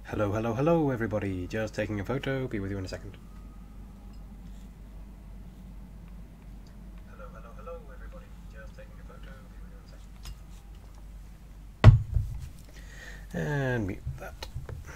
Hello, hello, hello everybody. Just taking a photo. Be with you in a second. Hello, hello, hello everybody. Just taking a photo. Be with you in a second. And mute that.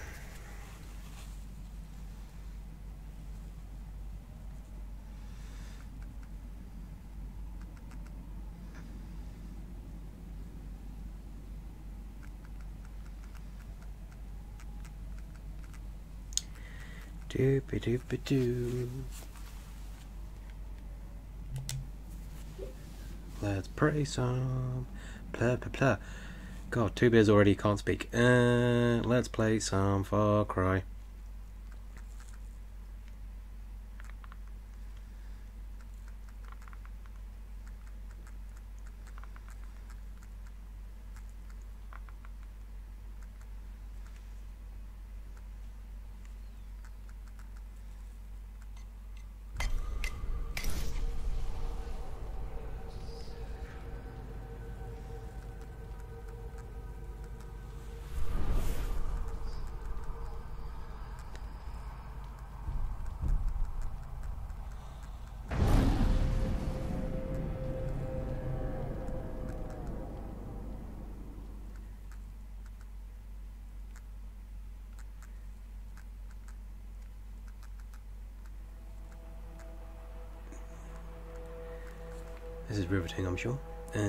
Doop-a-doop-a-doo. Let's pray some. Blah, blah, blah. God, 2 beers already, can't speak. Let's play some Far Cry. This is riveting, I'm sure.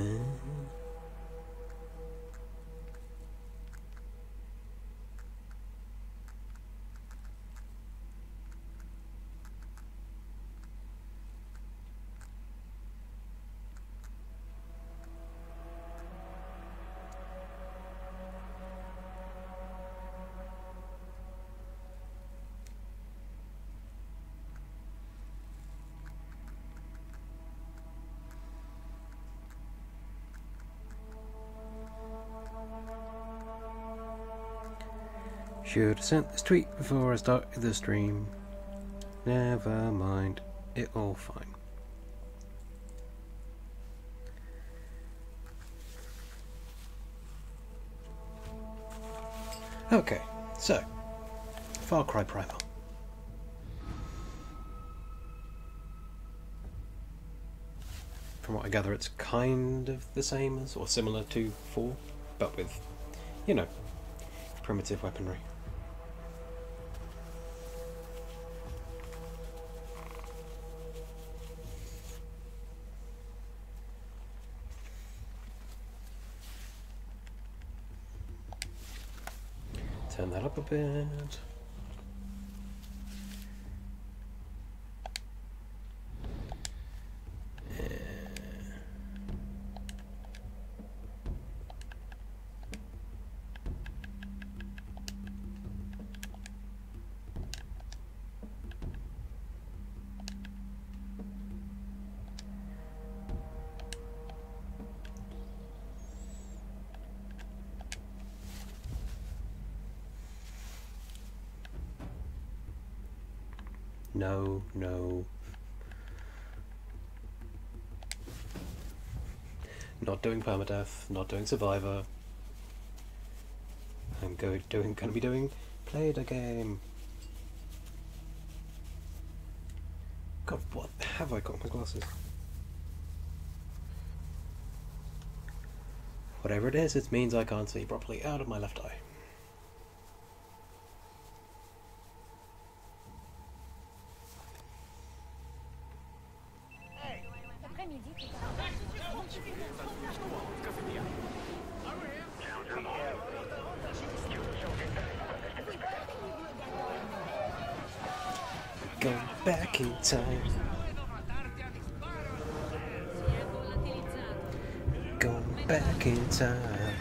Should have sent this tweet before I started the stream. Never mind, it all fine. Okay, so Far Cry Primal. From what I gather, it's kind of the same as or similar to 4, but with, you know, primitive weaponry. Turn that up a bit. No, no. Not doing permadeath, not doing survivor. I'm gonna be doing play the game. God, what have I got my glasses? Whatever it is, it means I can't see properly out of my left eye. Go back in time. Go back in time.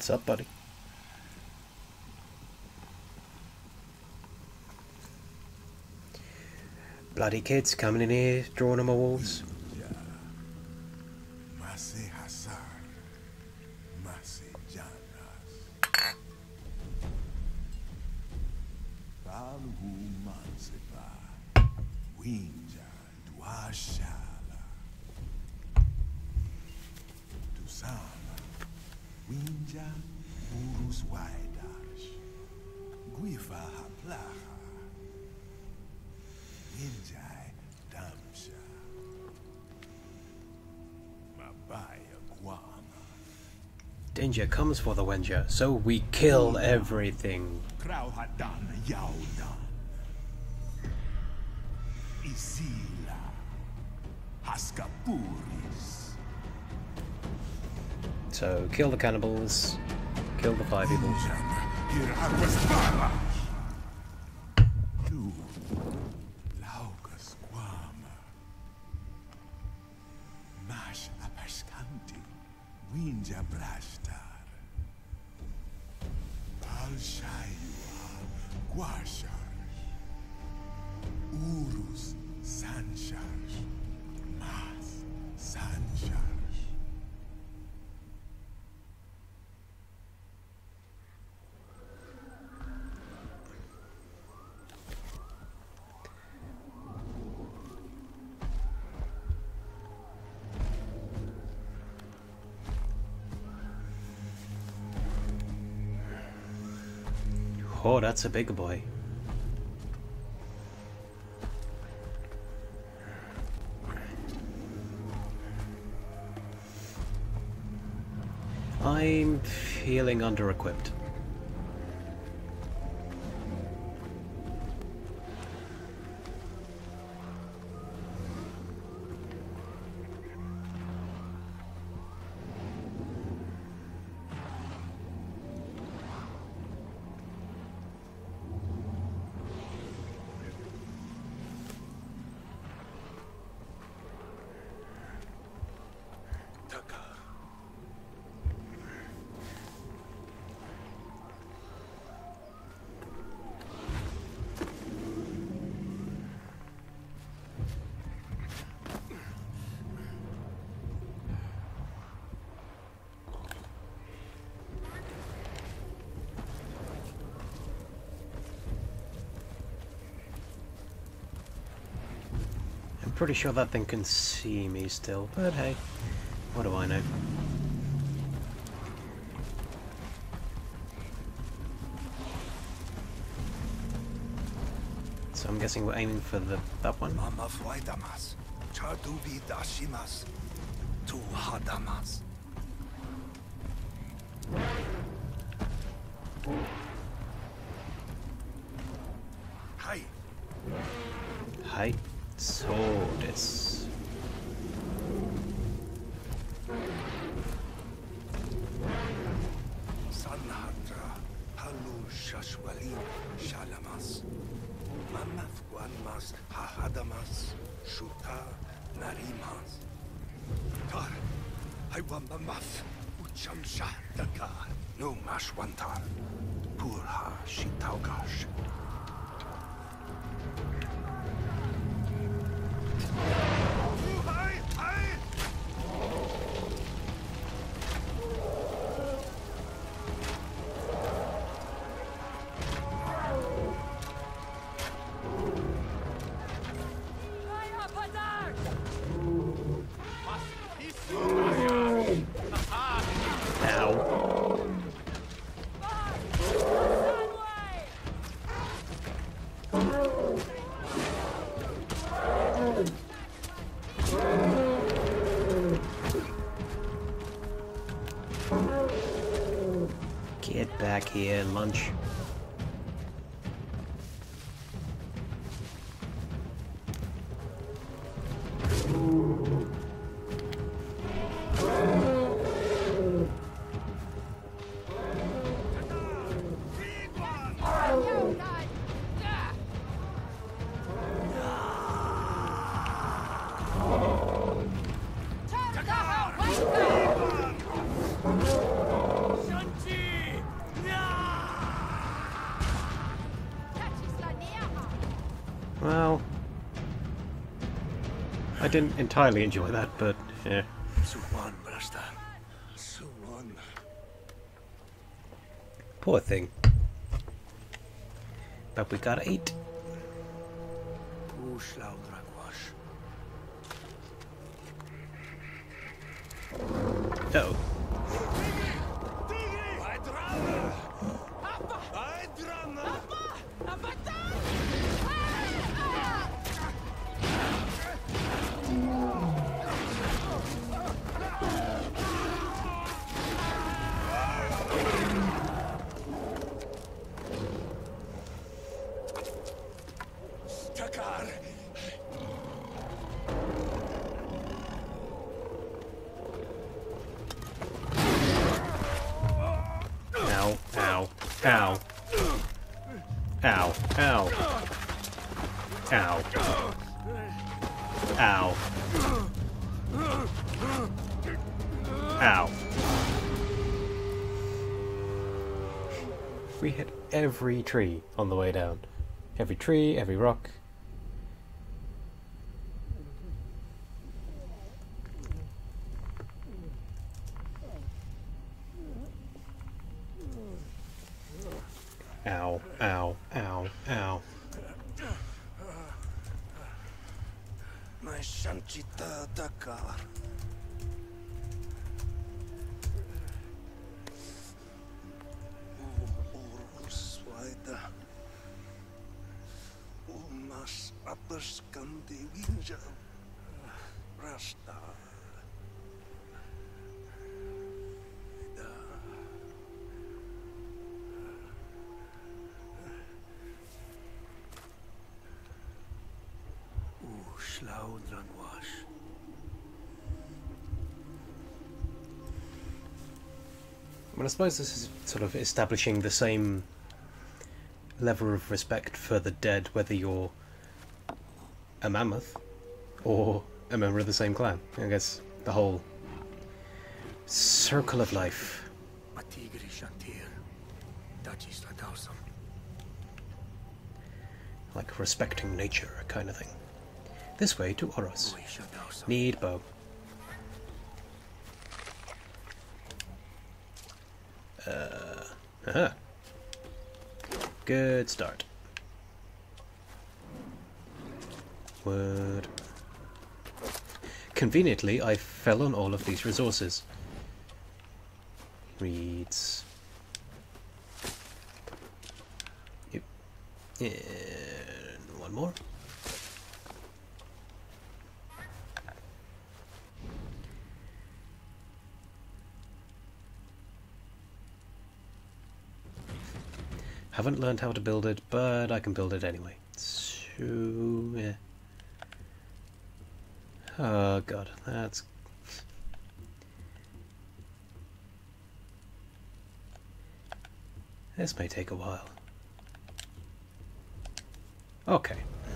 What's up, buddy? Bloody kids coming in here, drawing on my walls. Danger comes for the Wenja, so we kill everything. So kill the cannibals, kill the 5 people. Oh, that's a big boy. I'm feeling under-equipped. Pretty sure that thing can see me still, but hey, what do I know? So I'm guessing we're aiming for that one. Hi. Hi. So this. Sanhatra Halu Shashwali Shalamas Mamafguanmas Hahadamas Shuta Narimas Tar Haiwamamaf Uchamsha Dakar No Mashwantar Purha Shitaugash. Get back here, lunch. I didn't entirely enjoy that, but yeah. Suwan, Brasta. Suwan. Poor thing. But we got 8. Uslaudragwash. Oh. Takar. Ow, ow, ow. Ow, ow. Ow. Ow. Ow. We hit every tree on the way down. Every tree, every rock. Ow, ow, ow, ow. My Shanchita Dakar. Uruswaida. Umas Aperskandi Winja. Rasta. Uslaudragwash. Well, I suppose this is sort of establishing the same level of respect for the dead, whether you're a mammoth or a member of the same clan. I guess the whole circle of life. Atigri Shantir. Dachis Ladausam. Like respecting nature kind of thing. This way to Oros. Shadausam. Need bow. Aha. Good start. Word. Conveniently, I fell on all of these resources. Reeds. Yep. And one more. Haven't learned how to build it, but I can build it anyway. So, yeah. Oh god, that's... This may take a while. Okay.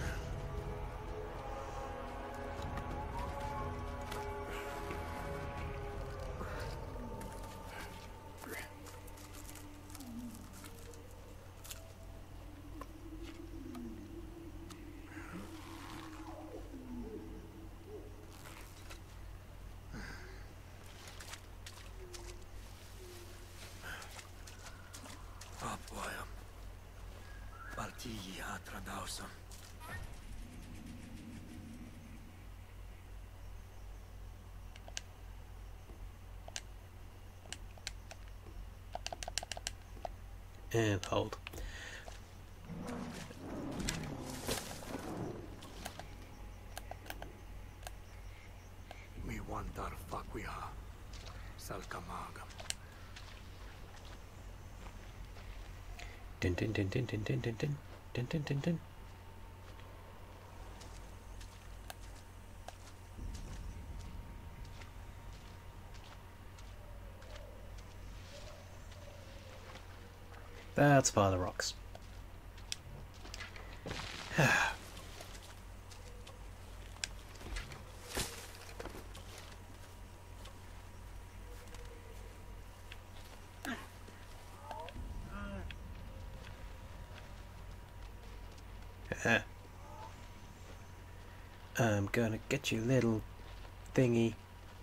Apoyam. Baltigi Atradausam. And hold. We want our Fakwiha. Salkamagam. Din din din din din din din din din din din din. That's Father Rocks. I'm gonna get you, little thingy.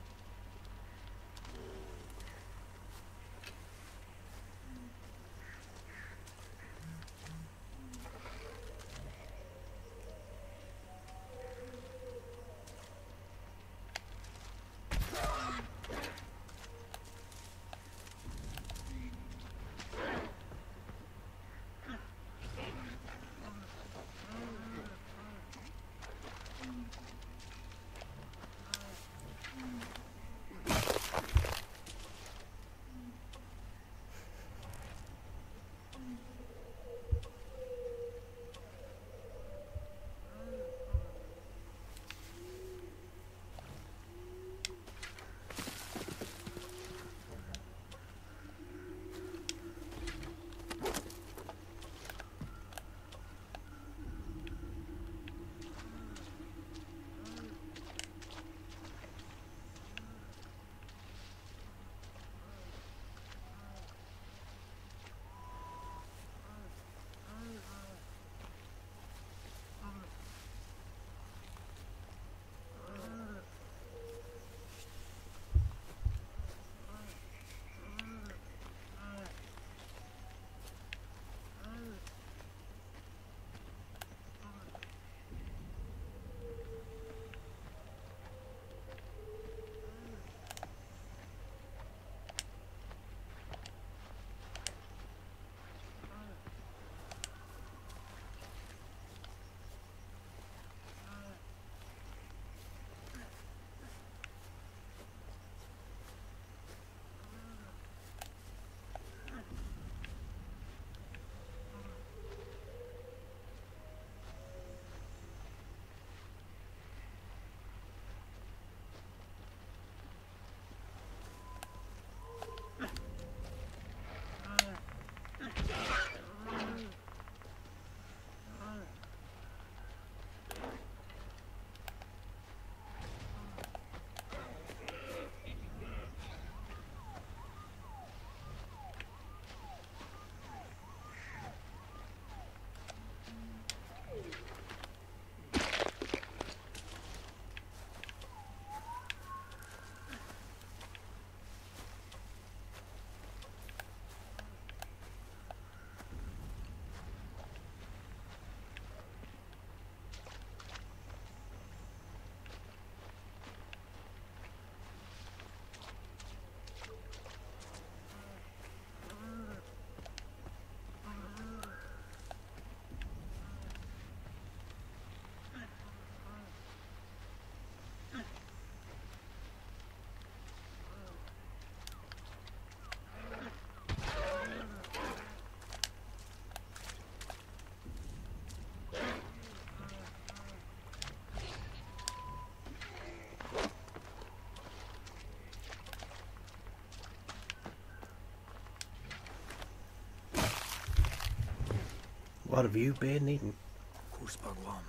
What have you been eating? Kuspagwam.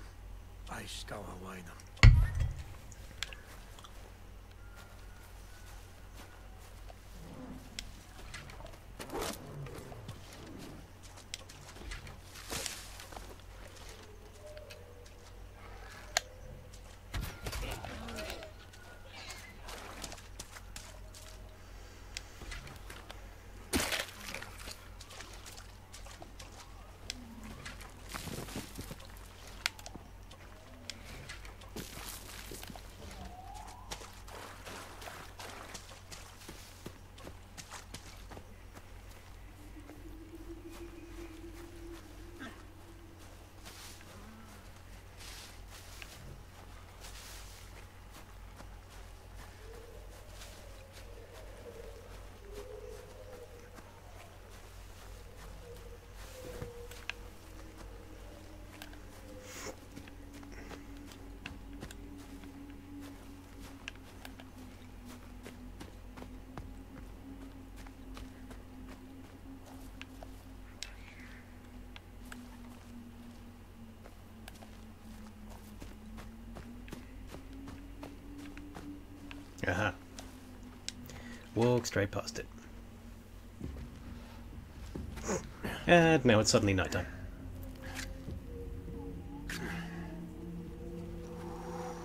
I scour wine. Aha. Walk straight past it. And now it's suddenly nighttime.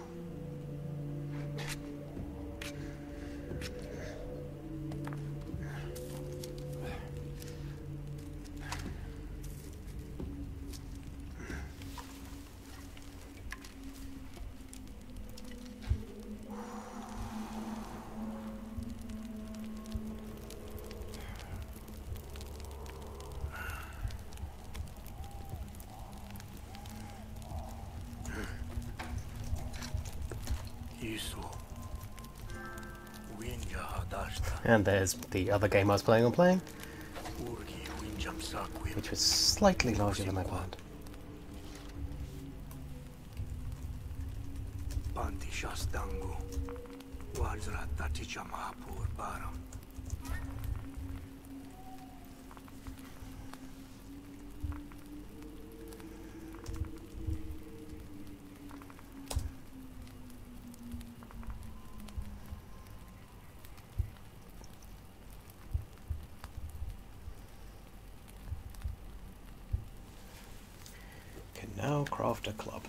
And there's the other game I was planning on playing, which was slightly larger than I planned. Can now craft a club.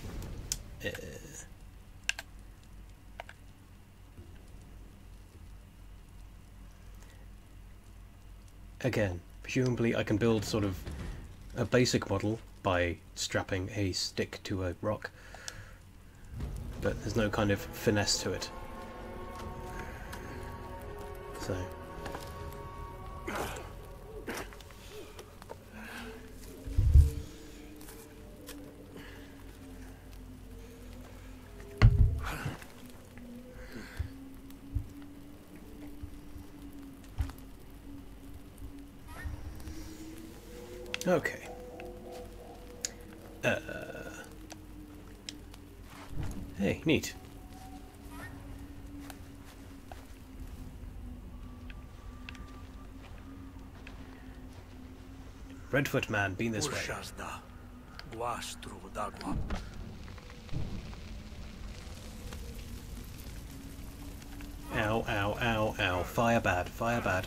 Again, presumably I can build sort of a basic model by strapping a stick to a rock, but there's no kind of finesse to it. So... Okay. Hey, neat. Redfoot man, been this way. Ow, ow, ow, ow. Fire bad, fire bad.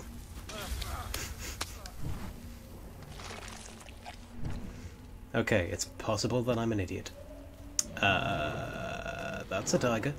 Okay, it's possible that I'm an idiot. That's a tiger.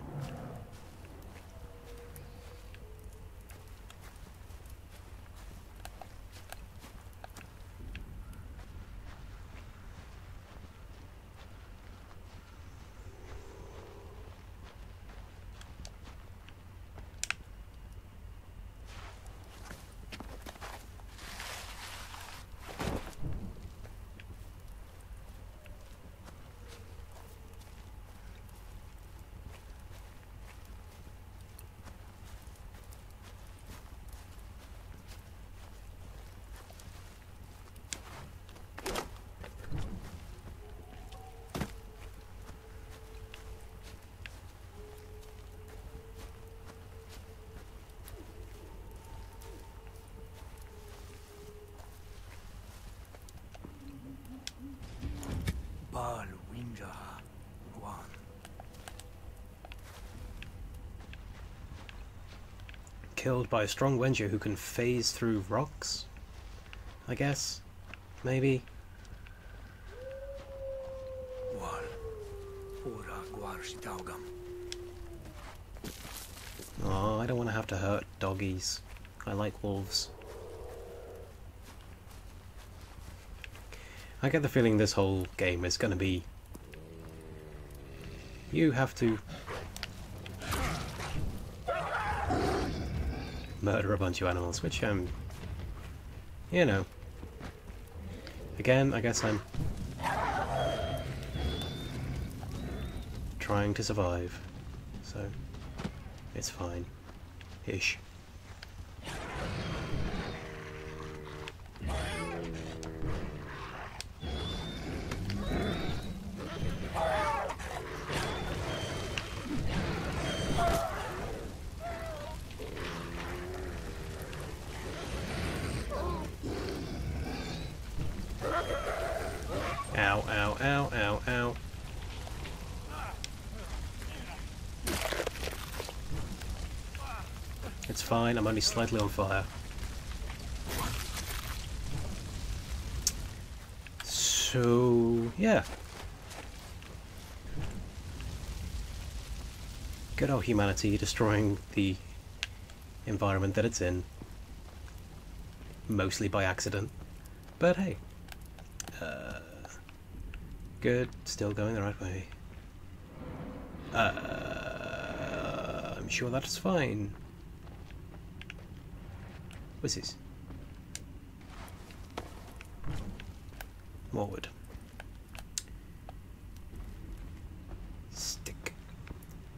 Killed by a strong Wenja who can phase through rocks? I guess? Maybe? Oh, I don't want to have to hurt doggies. I like wolves. I get the feeling this whole game is going to be... You have to... murder a bunch of animals, which, you know. Again, I guess I'm... trying to survive. So, it's fine. Ish. Ow, ow, ow, ow, ow. It's fine, I'm only slightly on fire. So, yeah. Good old humanity destroying the environment that it's in. Mostly by accident. But hey. Good, still going the right way. I'm sure that's fine. What's this? More wood. Stick.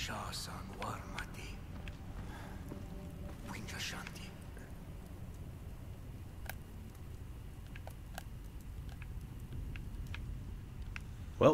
Shasang Warmati. Winjashanti. Well.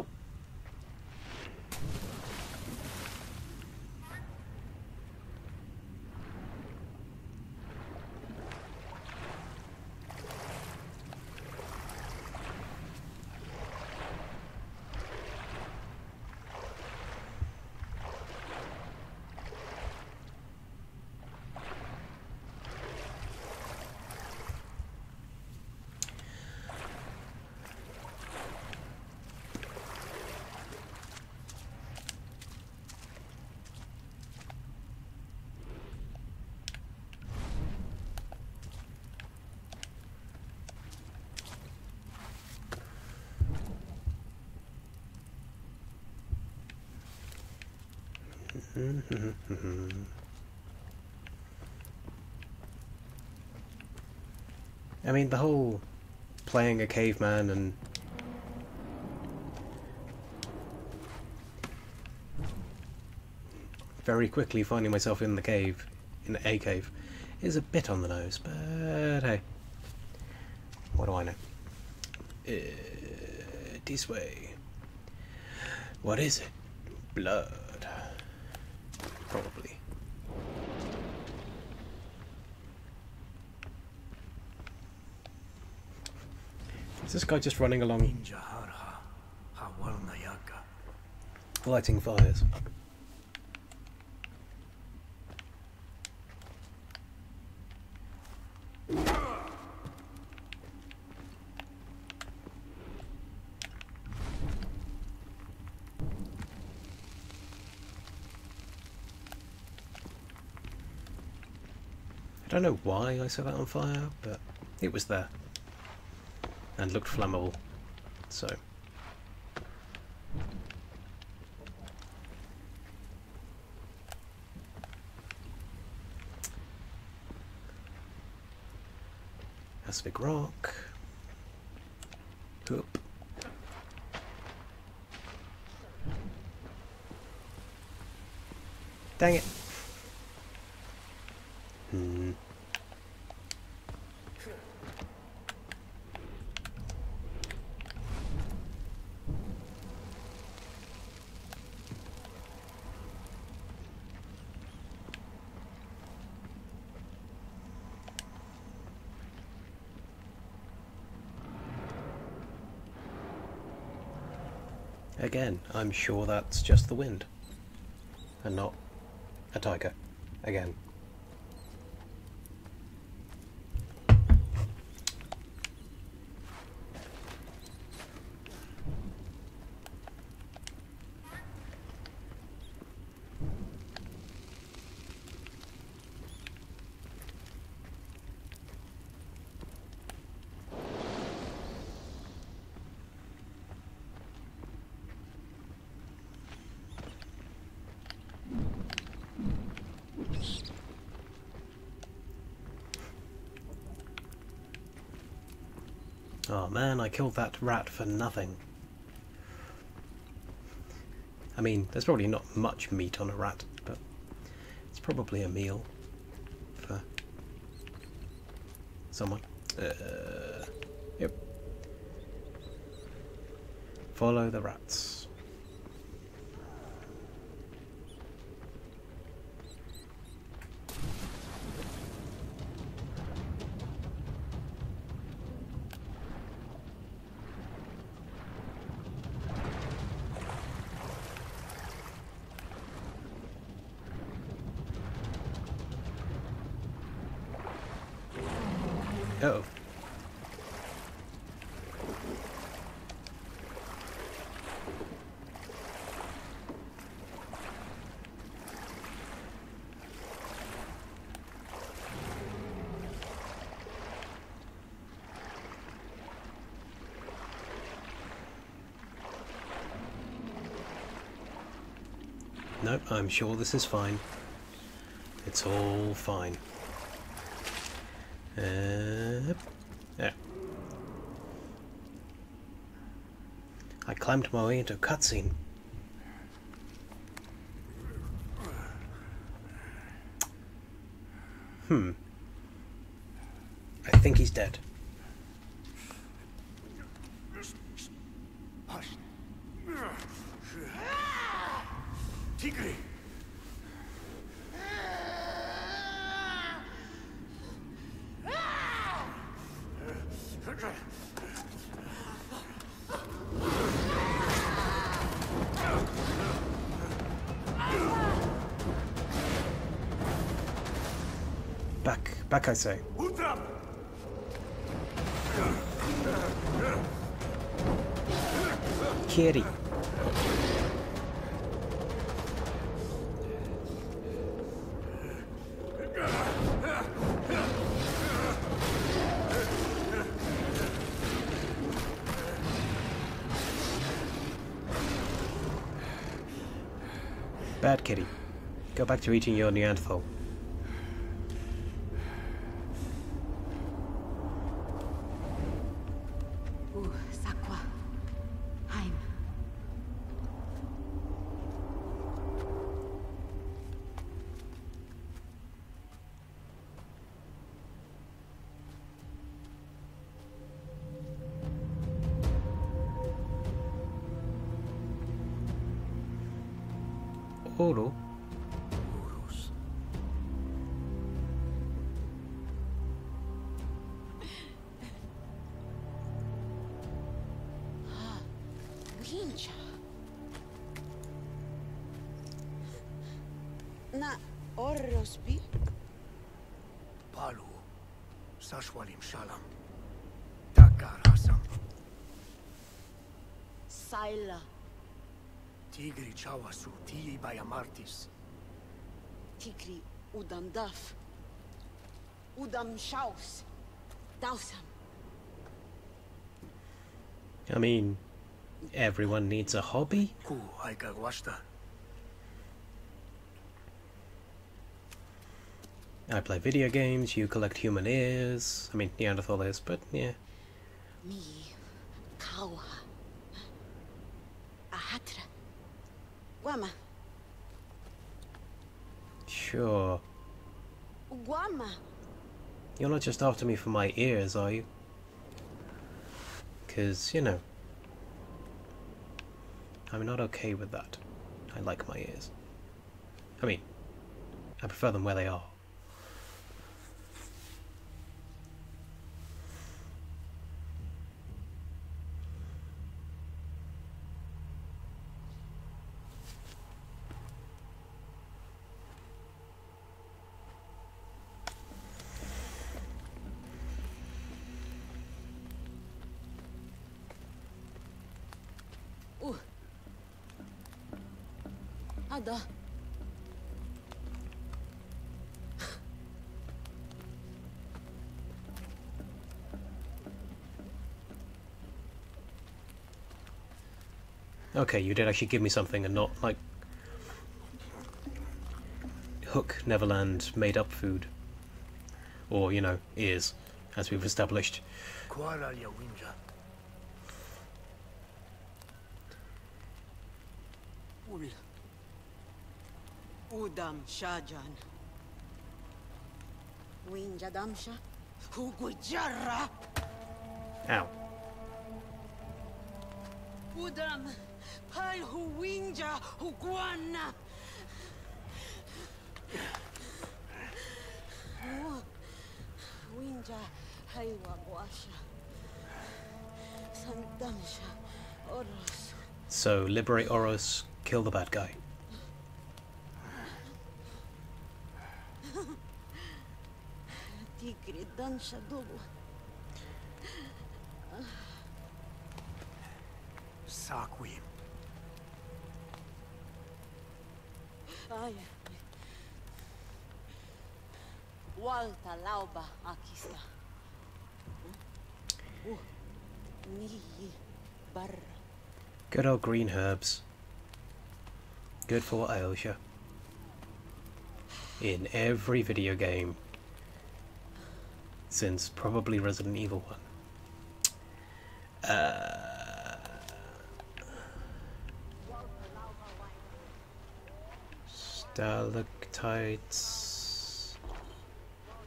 I mean, the whole playing a caveman and very quickly finding myself in a cave, is a bit on the nose, but hey, what do I know? This way. What is it? Blood. Probably. Is this guy just running along, Injaharha. Hawalnayaka. lighting fires? I don't know why I set that on fire, but it was there and looked flammable, so. Asphic rock. Oop. Dang it. Again, I'm sure that's just the wind, and not a tiger. Again. Oh man, I killed that rat for nothing. I mean, there's probably not much meat on a rat, but it's probably a meal for someone. Yep. Follow the rats. Uh-oh. Nope, I'm sure this is fine. It's all fine. Yeah. I climbed my way into a cutscene. I think he's dead. Hush. Tigri. Back, I say. Utram. Kitty. Bad kitty. Go back to eating your Neanderthal. Sakwa. Heim. Oro. Urus. Winja. Na orrospi. Palu. Sashwalim Shalam. Takar Hasam. Saila. Tigri Chawasu. Tii Bayamartis. Tigri udam daf. Udam shaus. Dausam. I mean, everyone needs a hobby. Ku Aikagwashta. I play video games, you collect human ears. I mean, Neanderthal ears, but yeah. Mi. Kawa. Ahatra. Guama. Sure. Guama. You're not just after me for my ears, are you? Because, you know, I'm not okay with that. I like my ears. I mean, I prefer them where they are. Ada. Okay, you did actually give me something and not, like, Hook Neverland made-up food. Or, you know, ears, as we've established. Kuala Yawinja. Ul. Udam shajan. Winja damsha. Hugujarra. Ow. Udam. Pal hu winja huguana. Winja haywa guasha. Sandamsha. Oros. So, liberate Oros, kill the bad guy. Tigri dansha dubu. Sakwim. Ay. Walta lauba akista. Niyi barra. Good old green herbs. Good for what ails you. In every video game. Since probably Resident Evil 1. Stalactites.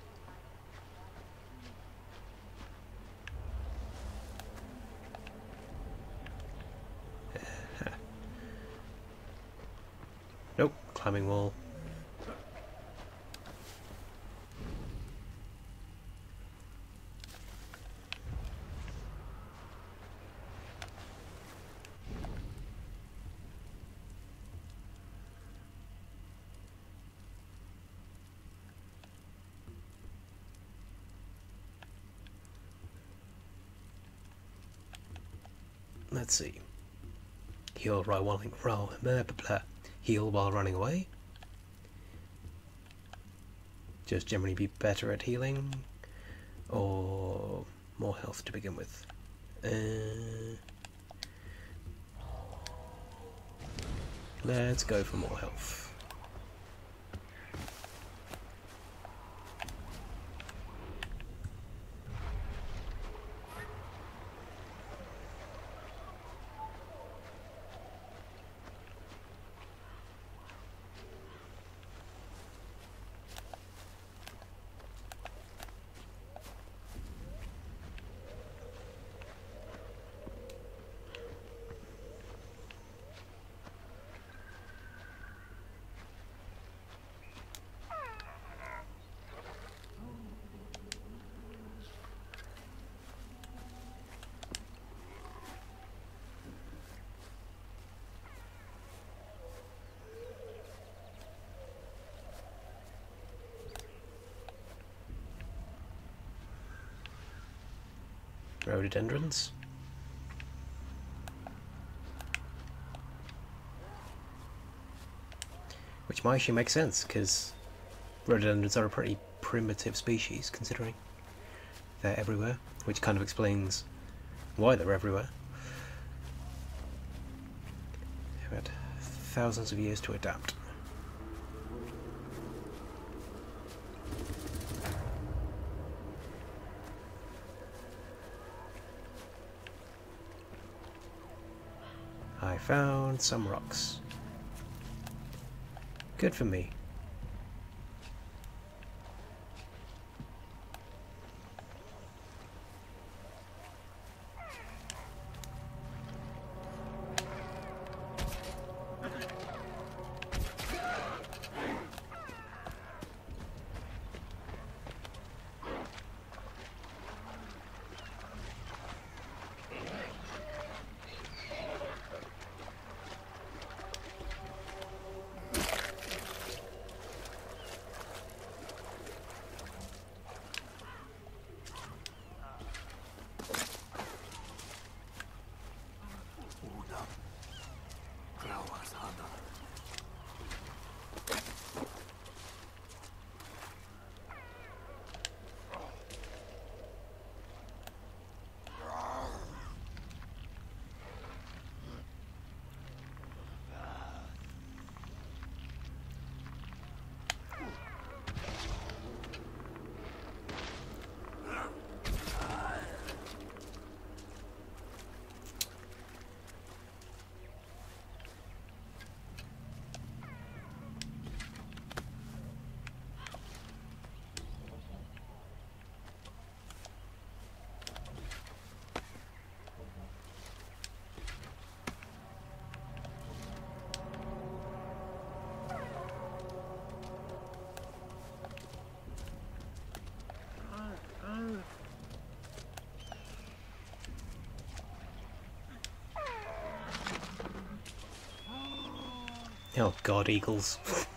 climbing wall. Let's see. Heal heal while running away. Just generally be better at healing, or more health to begin with. Let's go for more health. Rhododendrons. Which might actually make sense, because rhododendrons are a pretty primitive species, considering they're everywhere, which kind of explains why they're everywhere. They've had thousands of years to adapt. I found some rocks. Good for me. Oh god, eagles.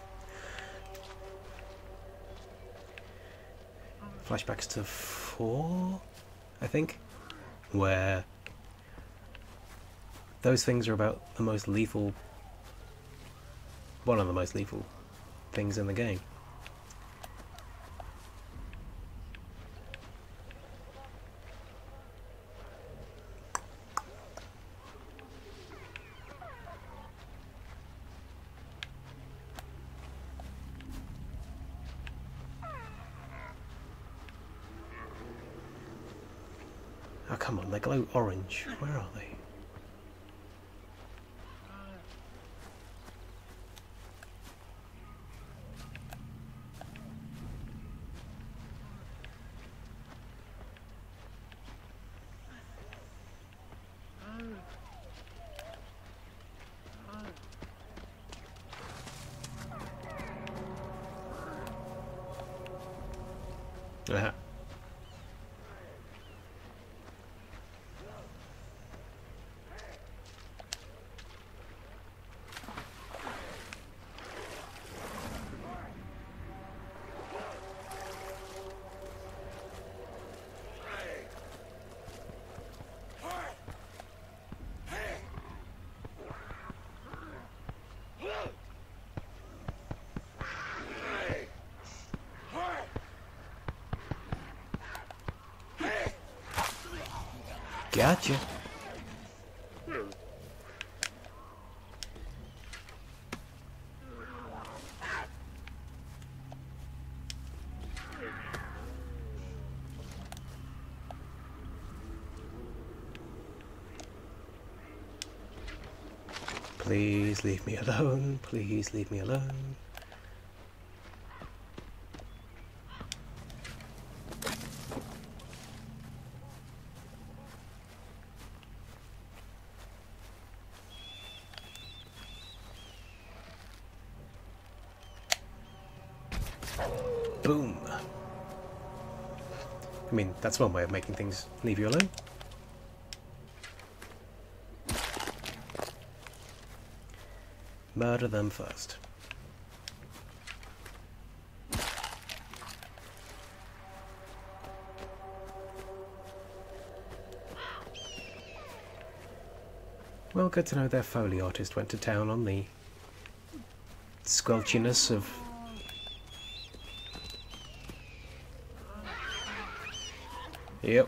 Flashbacks to 4, I think, where those things are about the most lethal, one of the most lethal things in the game. Oh, come on, they glow orange. Where are they? Uh-huh. Gotcha. Please leave me alone. Please leave me alone. Boom. I mean, that's one way of making things leave you alone. Murder them first. Well, good to know their Foley artist went to town on the squelchiness of... Yep.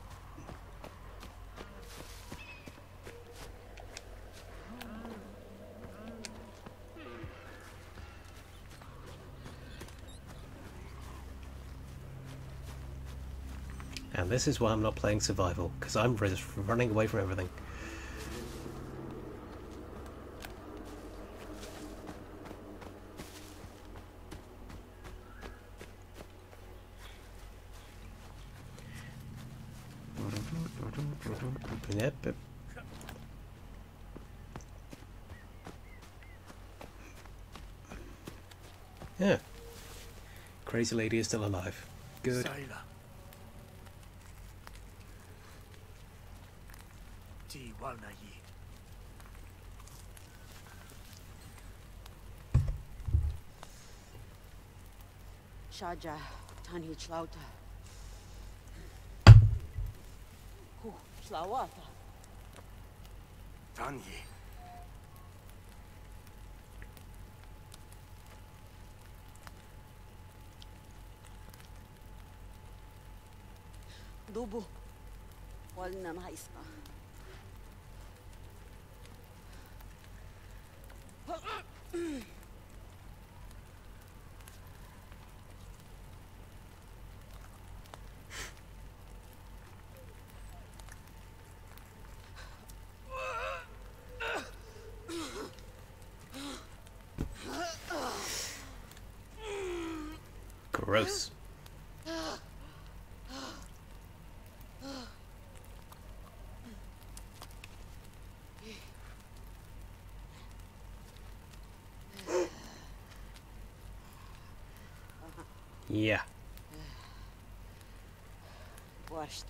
And this is why I'm not playing survival, because I'm just running away from everything. Yep. Yeah. Crazy lady is still alive. Good. Saila. Ti walna yi. Shaja, Tani Chlauta. Hu, Chlawata. Tanyi. Dubu. Wal na maisma. Gross. Yeah. Washed.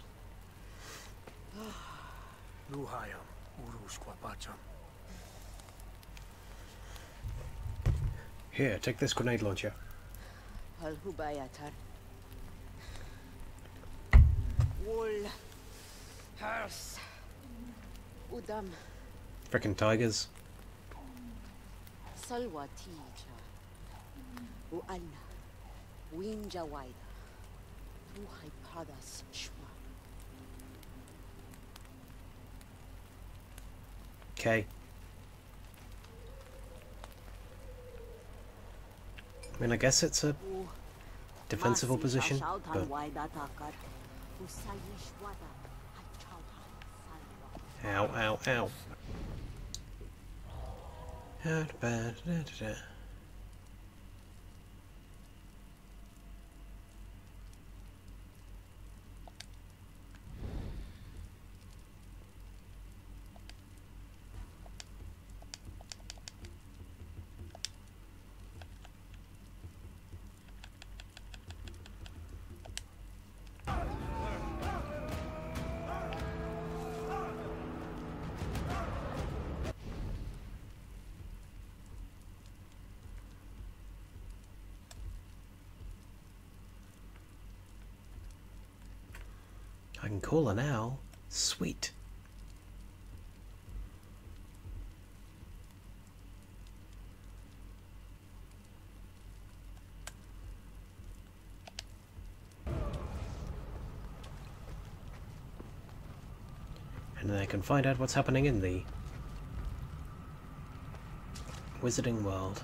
Luhayam. Urus kwapacham. Here, take this grenade launcher. Al Hubayatar. Wool. Hers. Udam. Frickin' tigers. Salwa Tija. Ualna. Winja Waida. Ruhai Padas Shwa. Okay. I mean, I guess it's a defensible position, but... Ow, ow, ow. I can call an owl. Sweet. And then I can find out what's happening in the Wizarding world.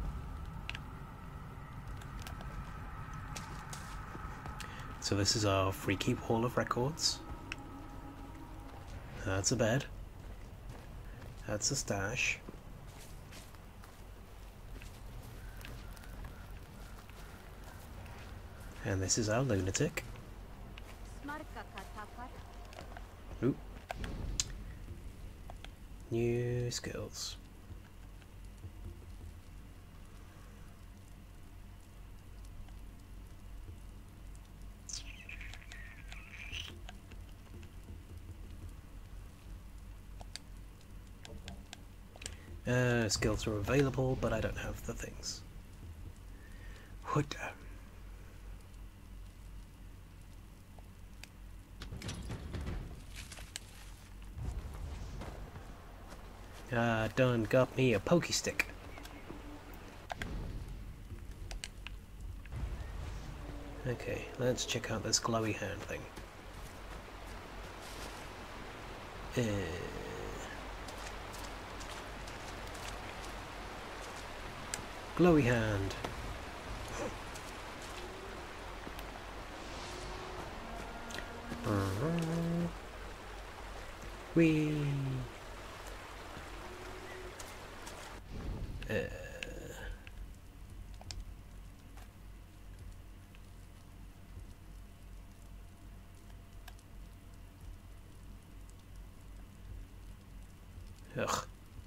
So this is our free keep hall of records. That's a bed. That's a stash. And this is our lunatic. Oop. New skills. Skills are available, but I don't have the things. What? Done got me a pokey stick. Okay, let's check out this glowy hand thing. Glowy hand. Whee. Ugh.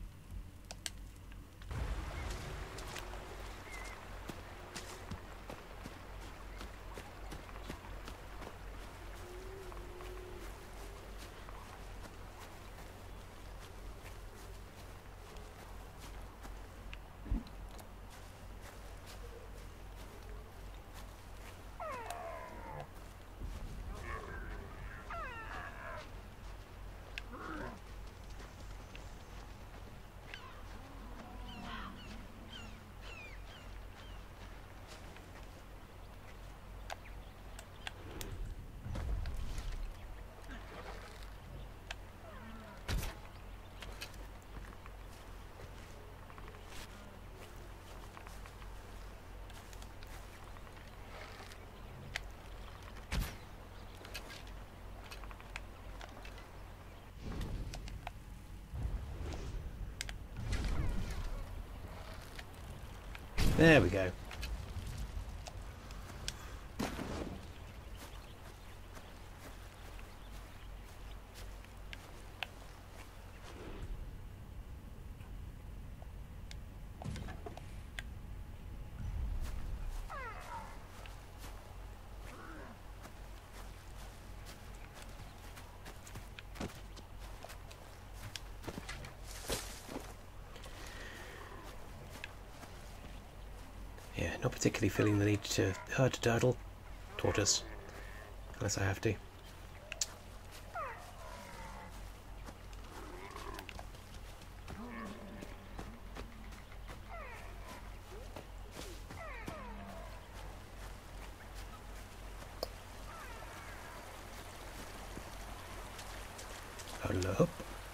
There we go. Yeah, not particularly feeling the need to hurt a turtle. Tortoise. Unless I have to. Hello.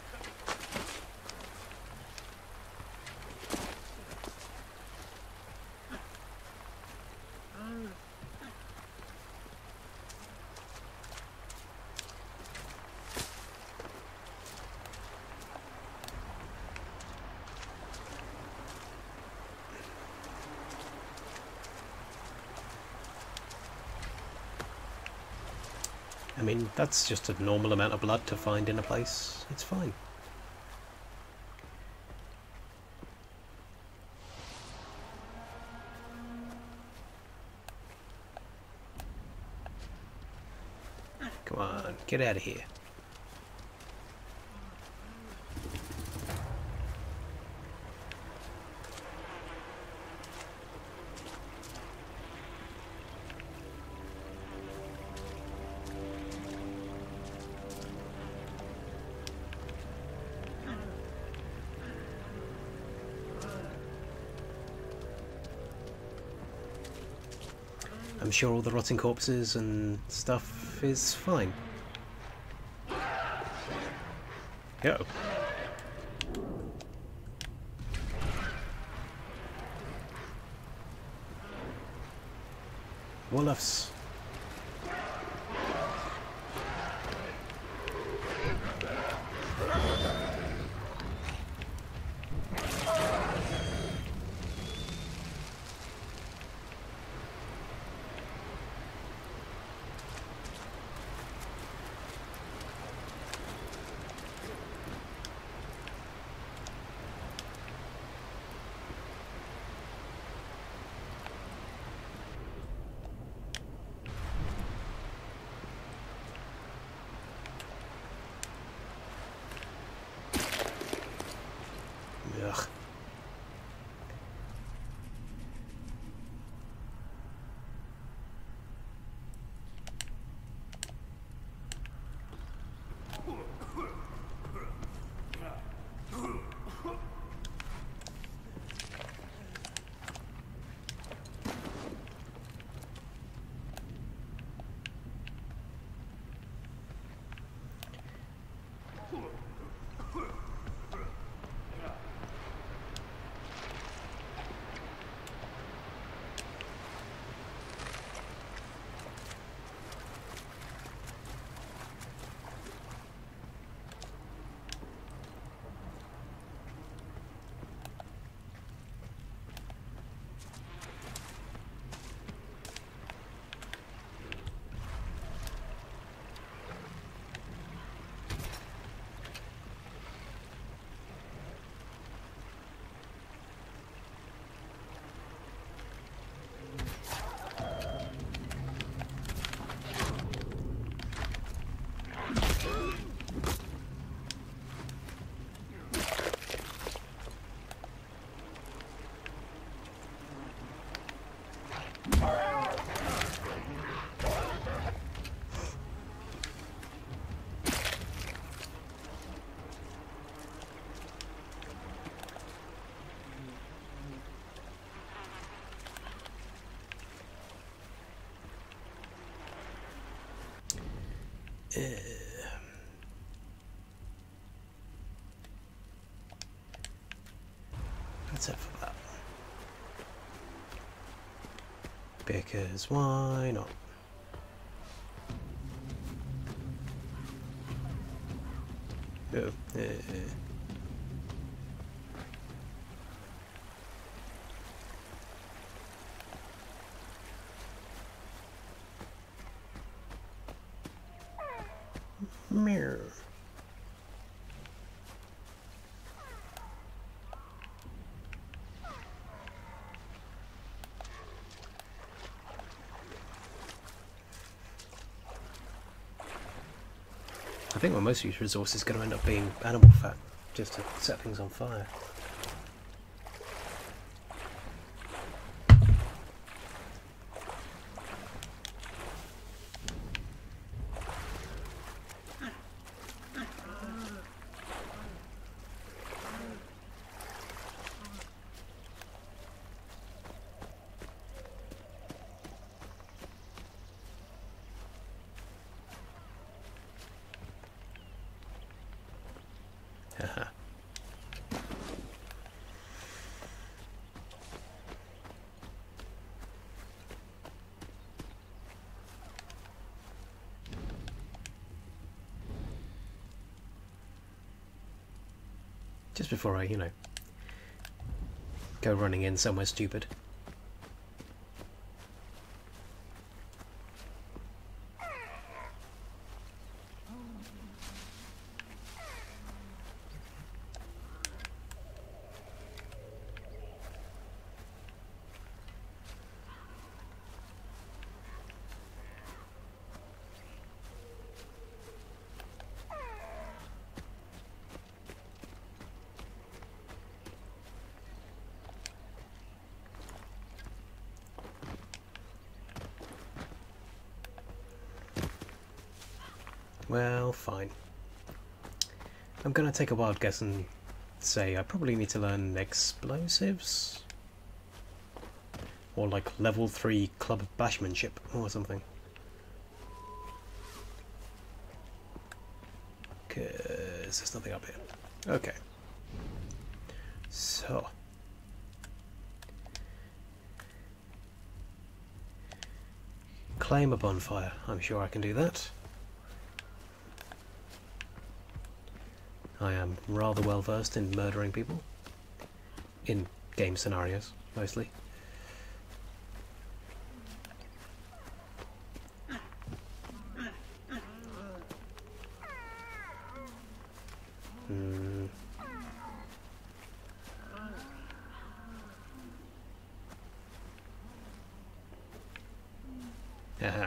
I mean, that's just a normal amount of blood to find in a place. It's fine. Come on, get out of here. I'm sure all the rotting corpses and stuff is fine. Yo. Wolves. Ugh. That's it for that. Because why not? Oh, Mirror. I think my most used resource is going to end up being animal fat, just to set things on fire. Haha. Just before I, go running in somewhere stupid. Well, fine. I'm gonna take a wild guess and say I probably need to learn explosives. Or like level 3 club bashmanship or something. Cause there's nothing up here. Okay. So. Claim a bonfire. I'm sure I can do that. I am rather well versed in murdering people. In game scenarios, mostly. Haha.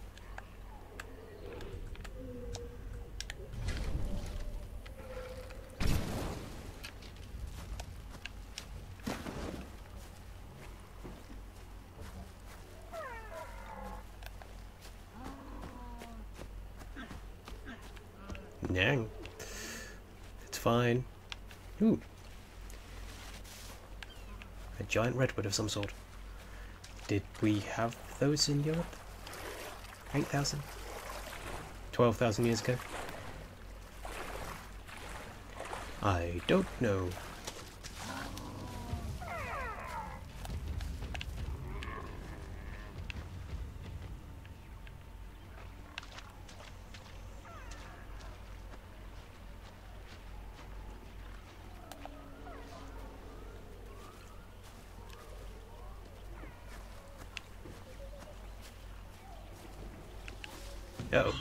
Nyang. It's fine. Ooh. A giant redwood of some sort. Did we have those in Europe? 8,000? 12,000 years ago? I don't know. Uh-oh.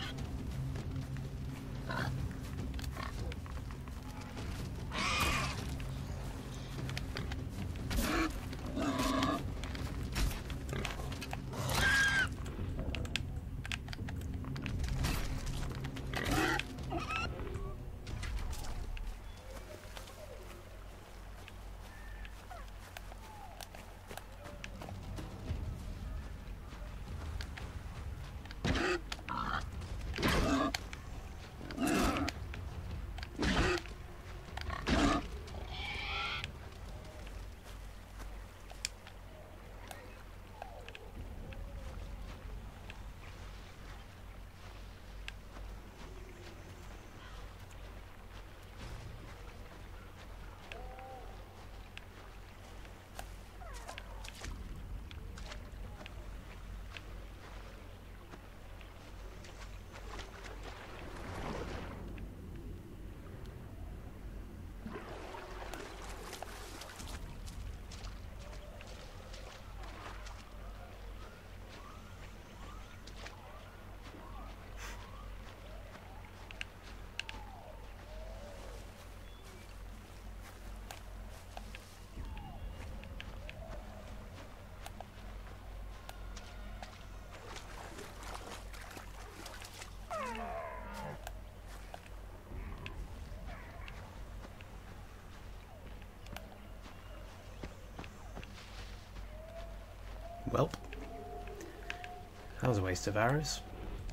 Well, that was a waste of arrows.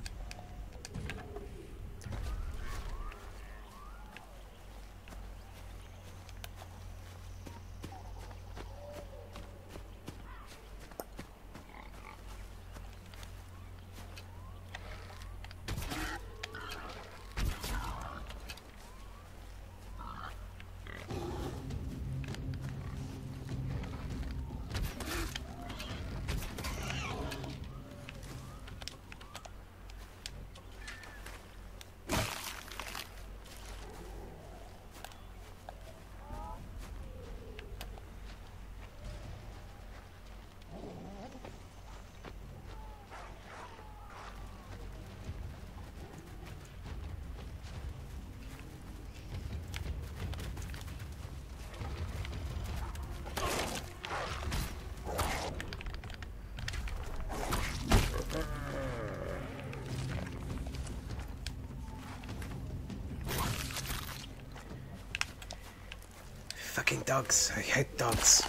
Fucking dogs. I hate dogs.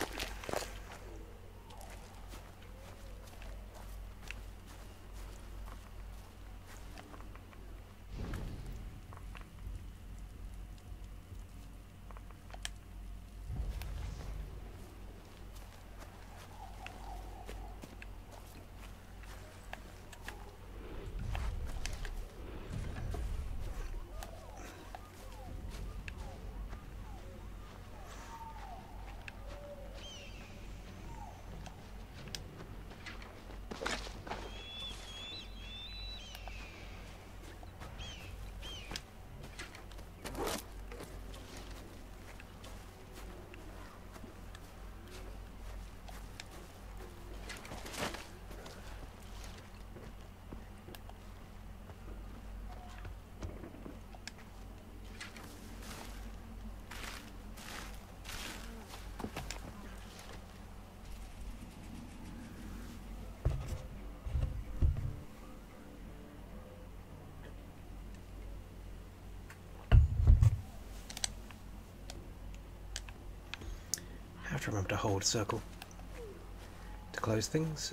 have to remember to hold circle to close things.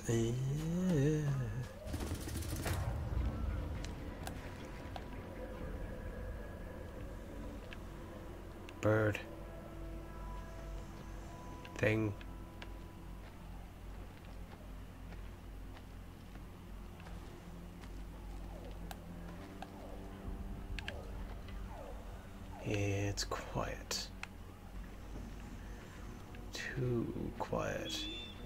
Bird. Thing. It's quiet. Too quiet.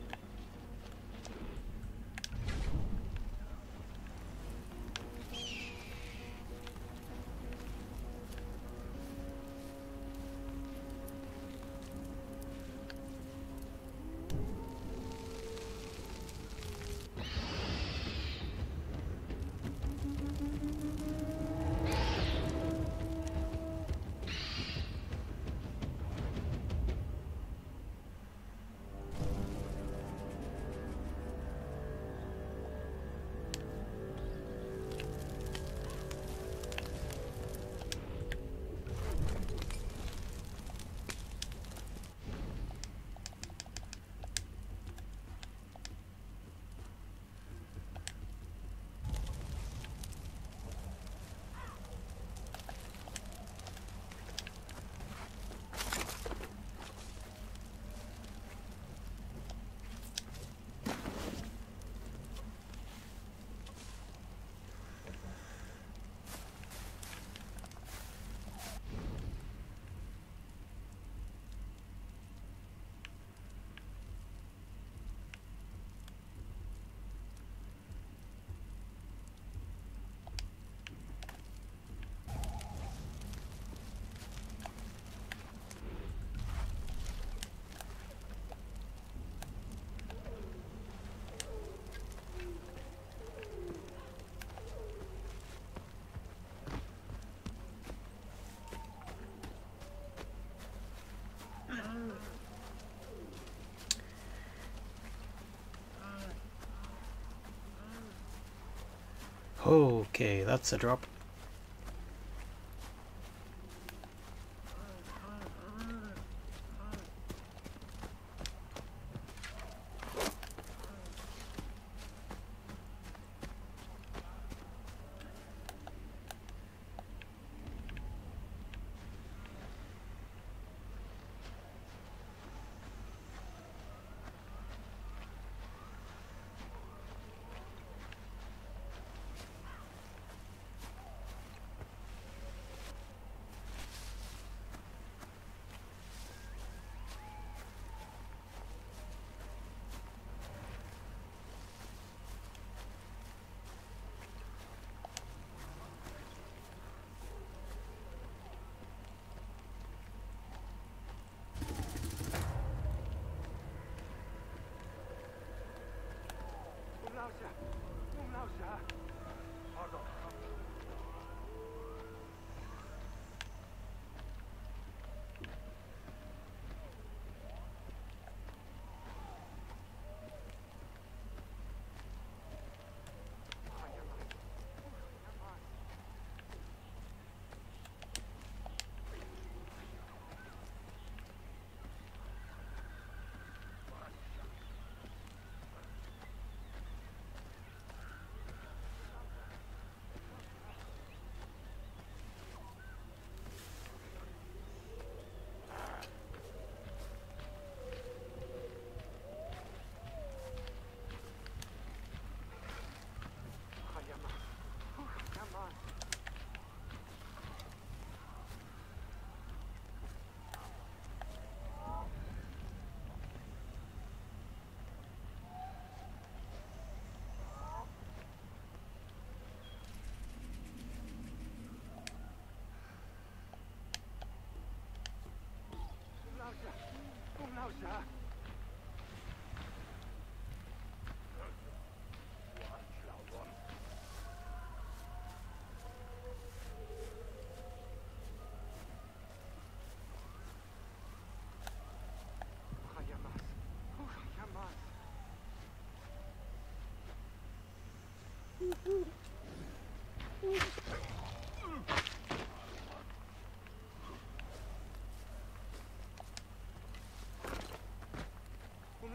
Okay, that's a drop.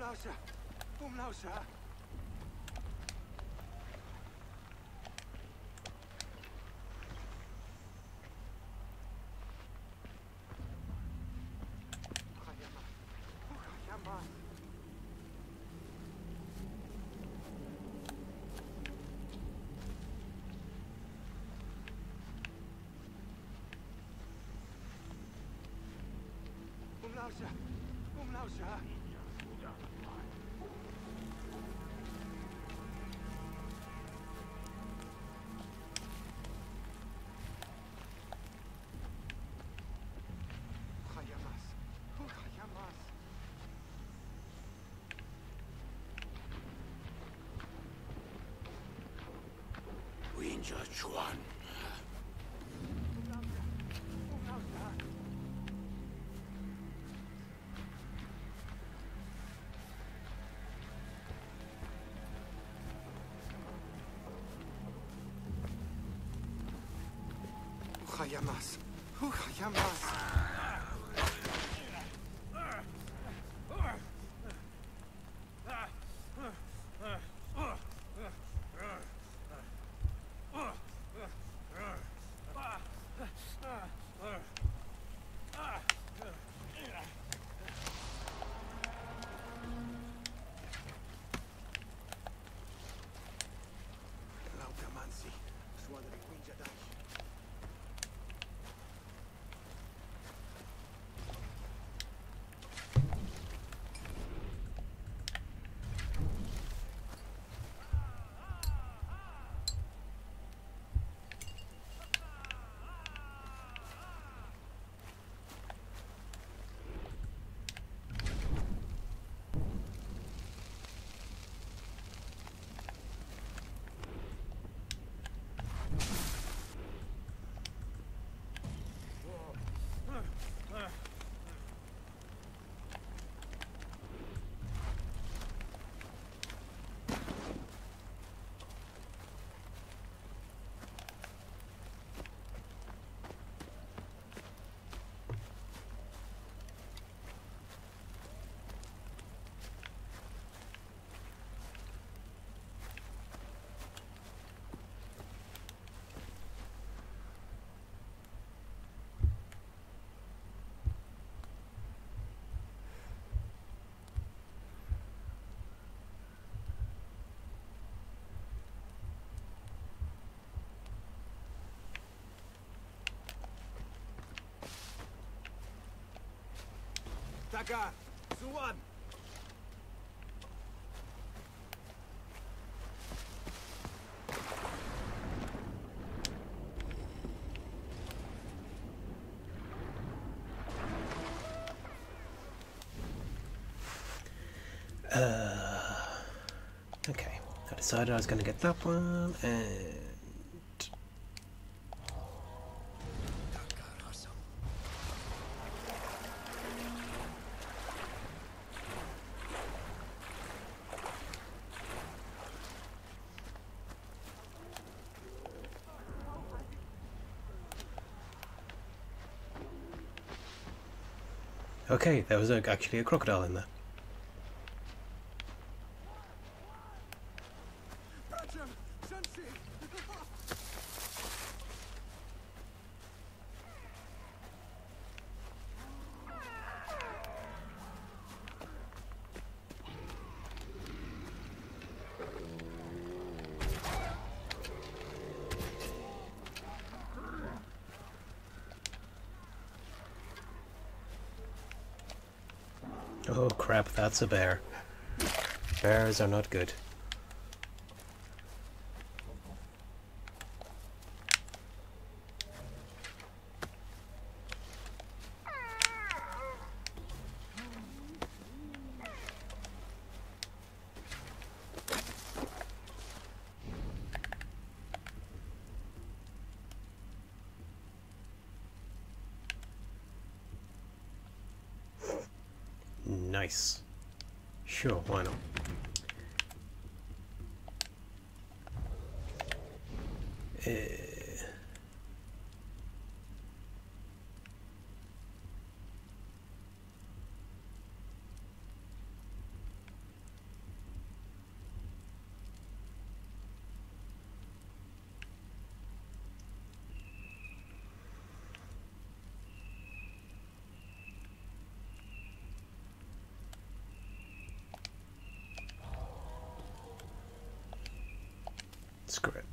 Winja Chuan. Ujayamas. Ujayamas. Laukamansi. Swadri Winja Dash. Taka! Suwan! Okay, I decided I was going to get that one, and okay, there was actually a crocodile in there. Oh crap, that's a bear. Bears are not good. Nice. Sure, why not? Screw it.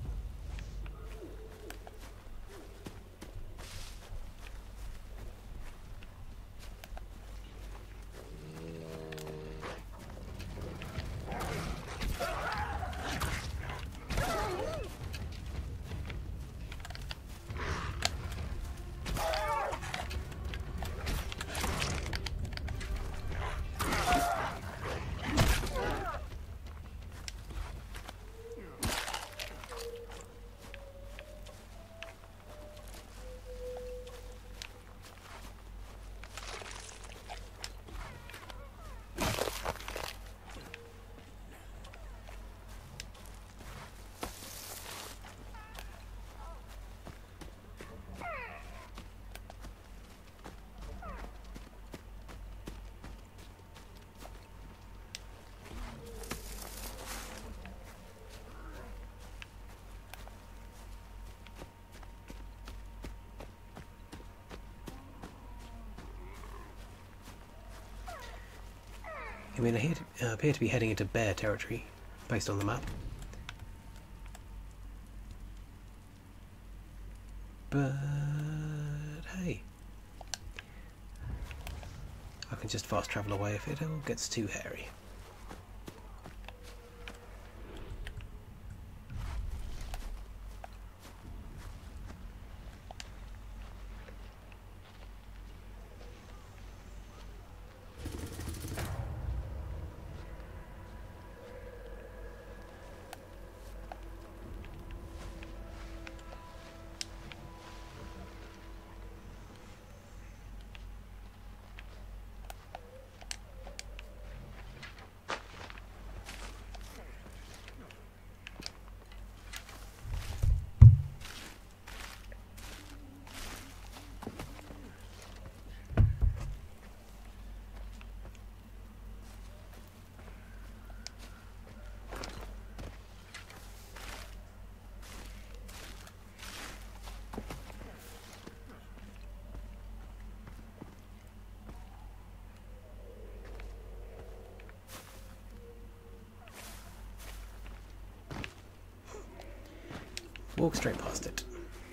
I mean, I appear to be heading into bear territory, based on the map. But hey, I can just fast travel away if it all gets too hairy. Walk straight past it.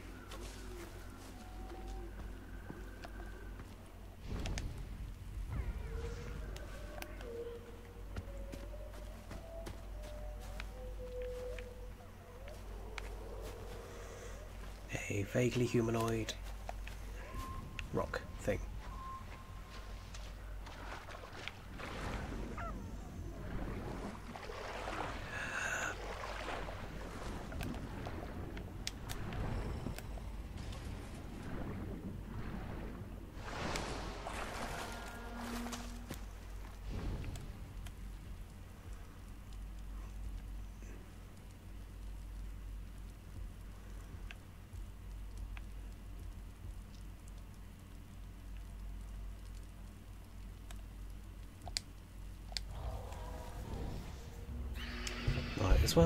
A vaguely humanoid rock thing. Might as well.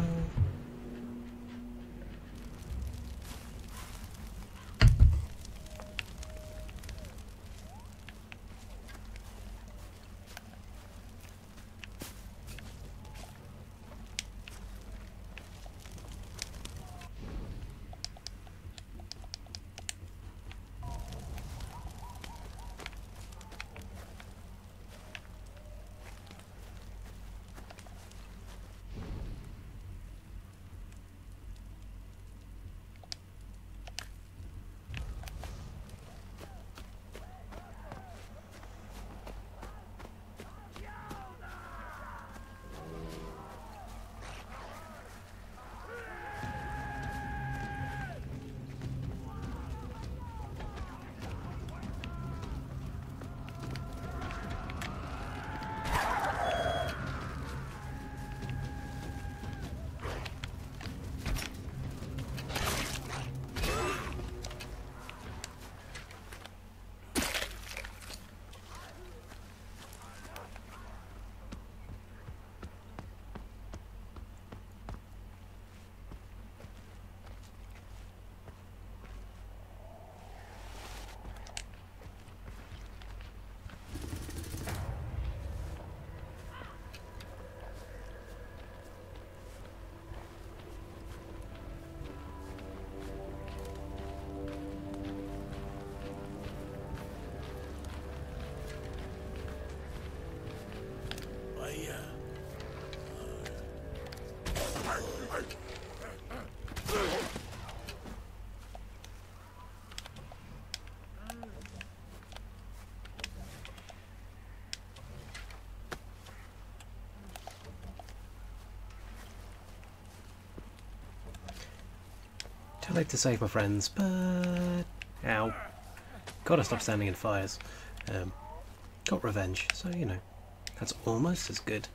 like to save my friends, but... Ow. Gotta stop standing in fires. Got revenge, so you know, that's almost as good.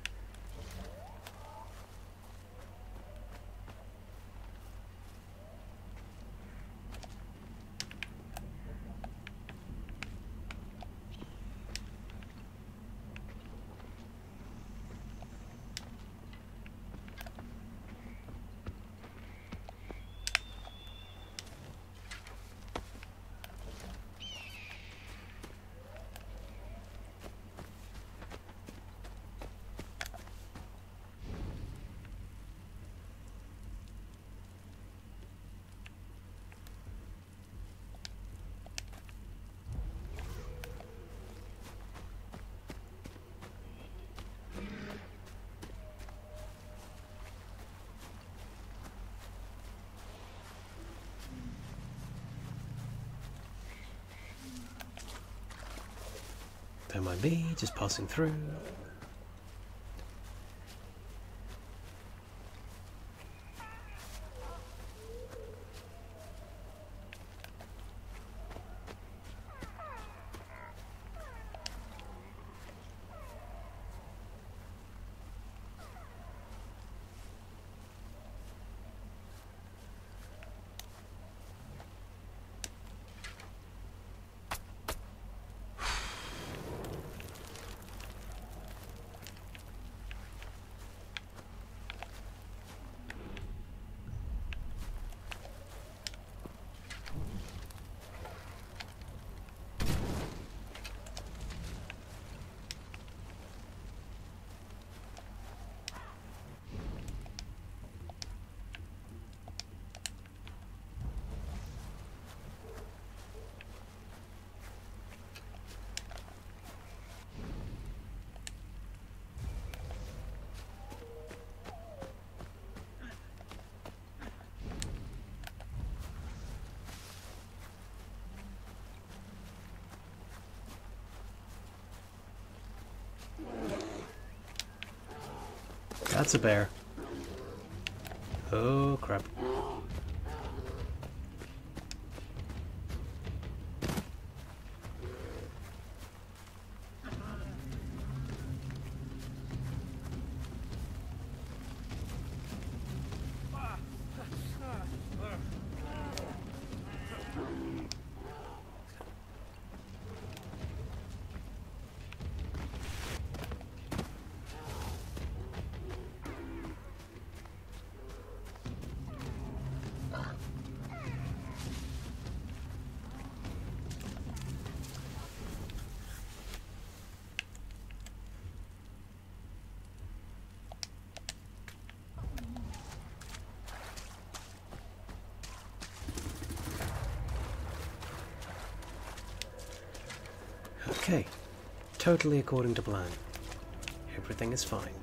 Don't mind me, just passing through. That's a bear. Oh crap. Okay, totally according to plan. Everything is fine.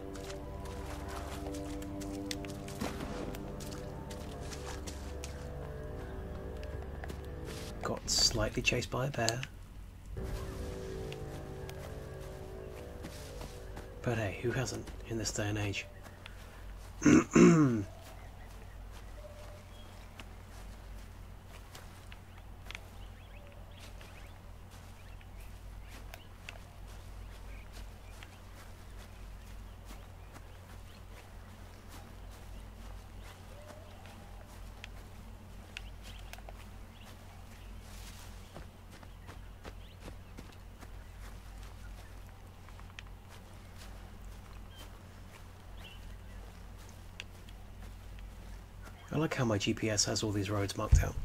Got slightly chased by a bear. But hey, who hasn't in this day and age? I like how my GPS has all these roads marked out.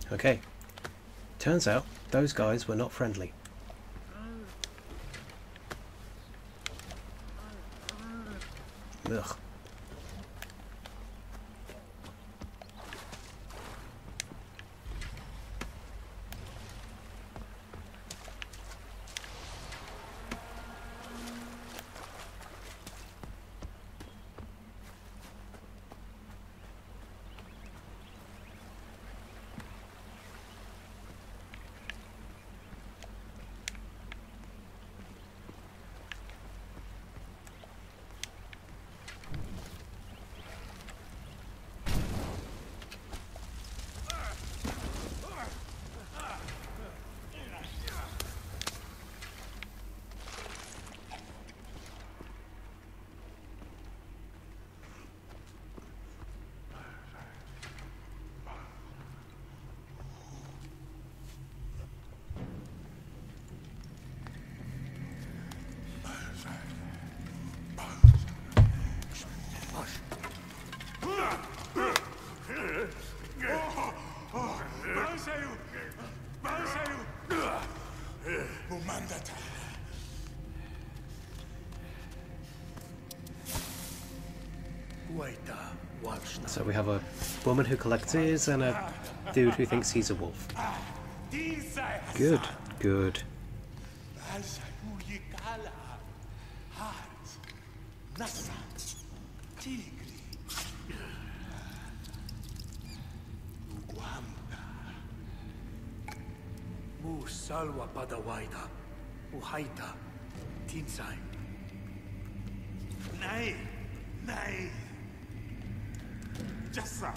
Okay. Turns out those guys were not friendly. Ugh. So we have a woman who collects ears and a dude who thinks he's a wolf. Good, good. Salwa padawaida, uhaita, tinsai. Nay, nay. Jassa.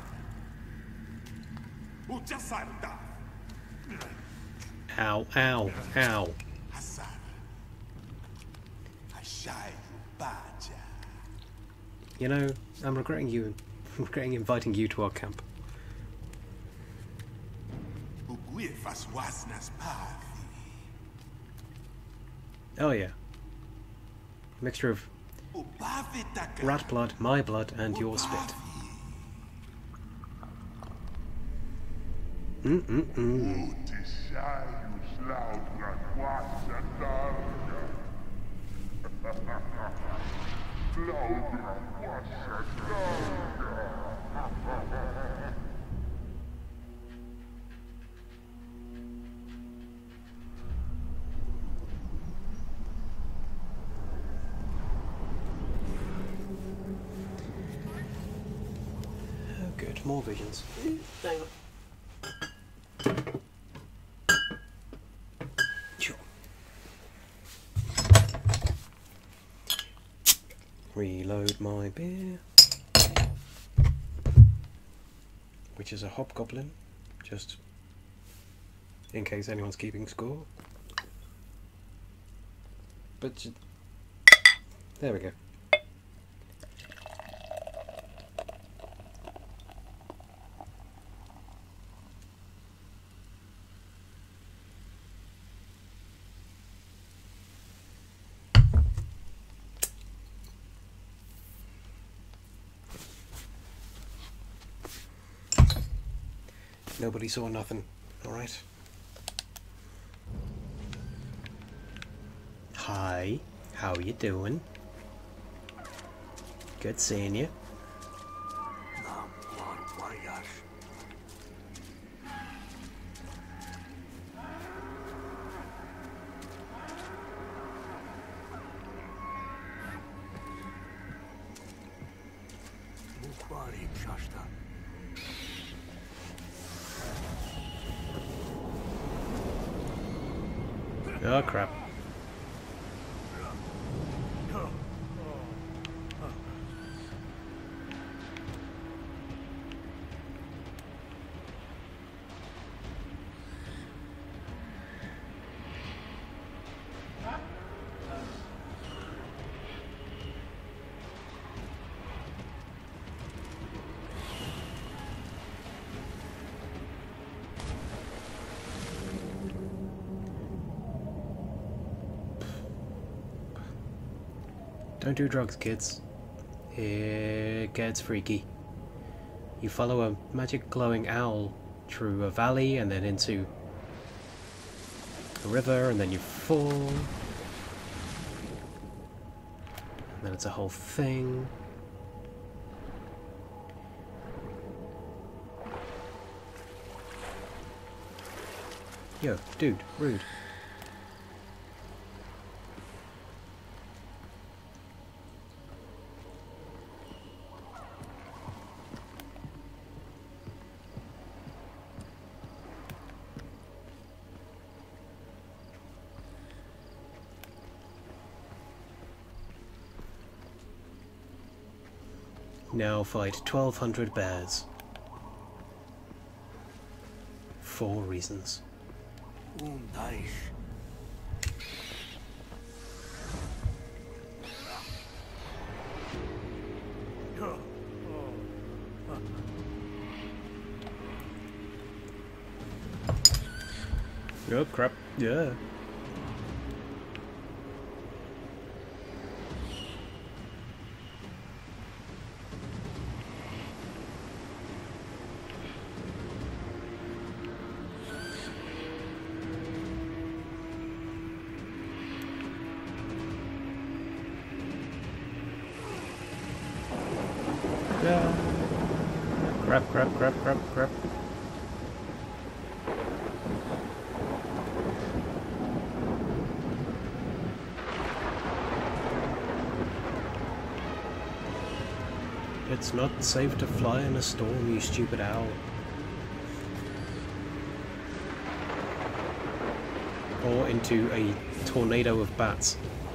Ujasarda. Ow, ow, ow. Hasar. Ashai baja. You know, I'm regretting inviting you to our camp. Uguifas wasnas pathi. Oh yeah. Mixture of rat blood, my blood, and your spit. Oh good, more visions. Hang on. Reload my beer, which is a hobgoblin, just in case anyone's keeping score. But there we go. Nobody saw nothing, alright? Hi, how you doing? Good seeing you. Oh crap. Don't do drugs, kids. It gets freaky. You follow a magic glowing owl through a valley and then into a river, and then you fall. And then it's a whole thing. Yo, dude, rude. Now fight 1,200 bears. 4 reasons. Oh crap, yeah. Yeah. Crap, crap, crap, crap, crap. It's not safe to fly in a storm, you stupid owl. Or into a tornado of bats.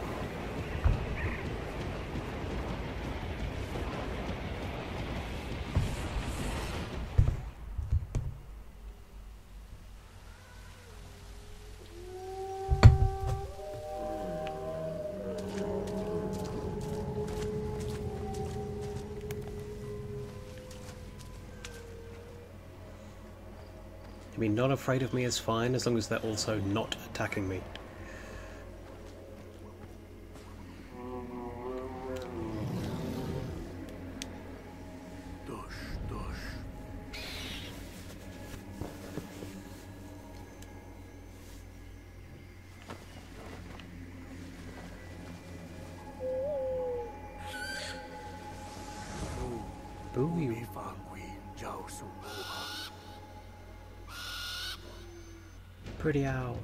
I mean, not afraid of me is fine, as long as they're also not attacking me. Boo you. Pretty owl.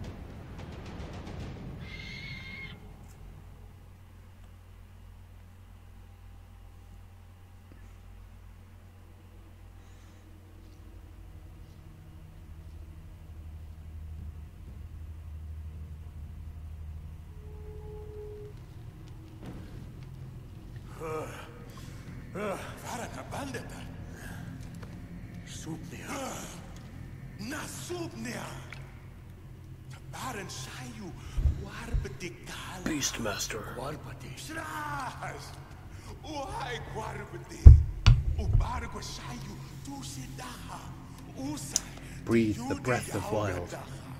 Varana bandeta. Subnia. Na subnia. Tabaran sayu warbetikal. Beastmaster. Warbati. Sras. Uhay warbati. Ubargo sayu tusidaha. Usay. Breathe the breath of wild.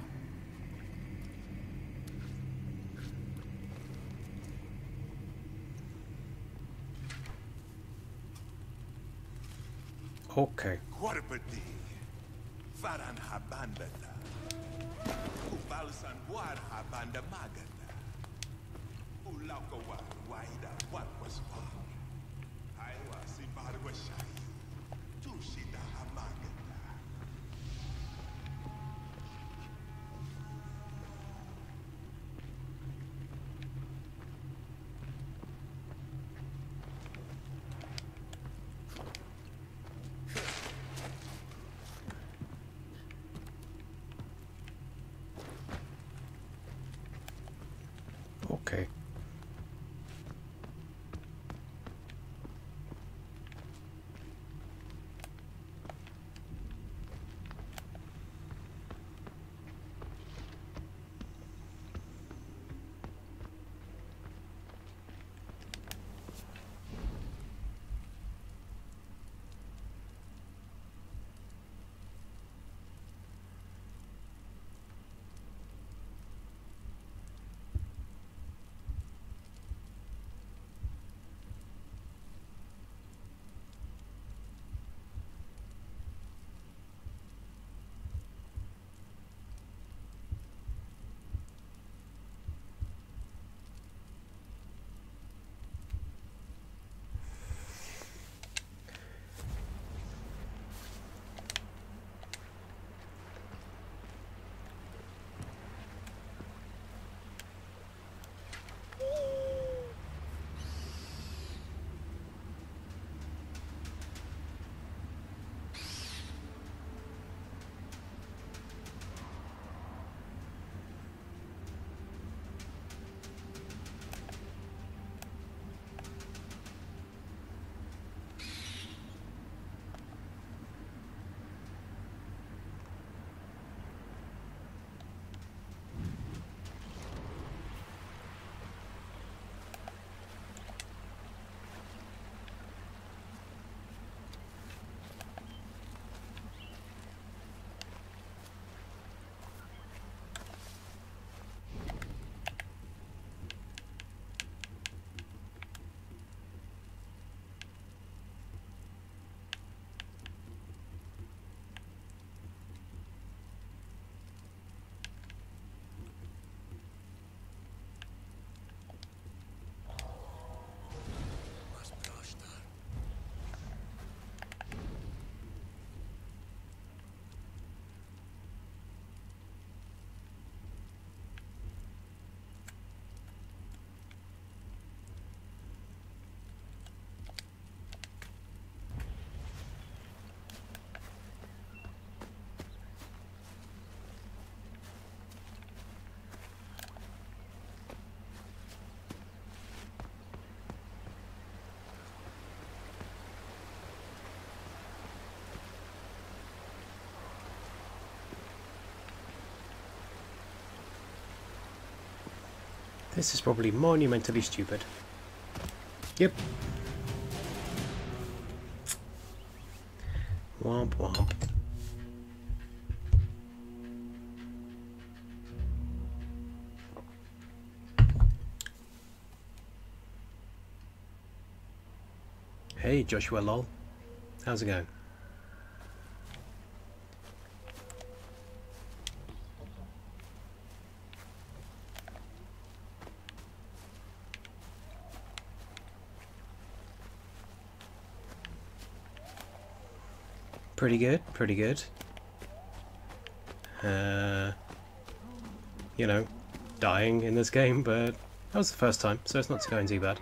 Okay. Warbati. Varan habandata. Ubalsan war habanda magata. Ulauka war waida what was war. Aiwa simbarwa shai. Tushida hamagata. Okay. This is probably monumentally stupid. Yep. Womp womp. Hey Joshua lol. How's it going? Pretty good, pretty good. You know, dying in this game, but that was the first time, so it's not going too bad.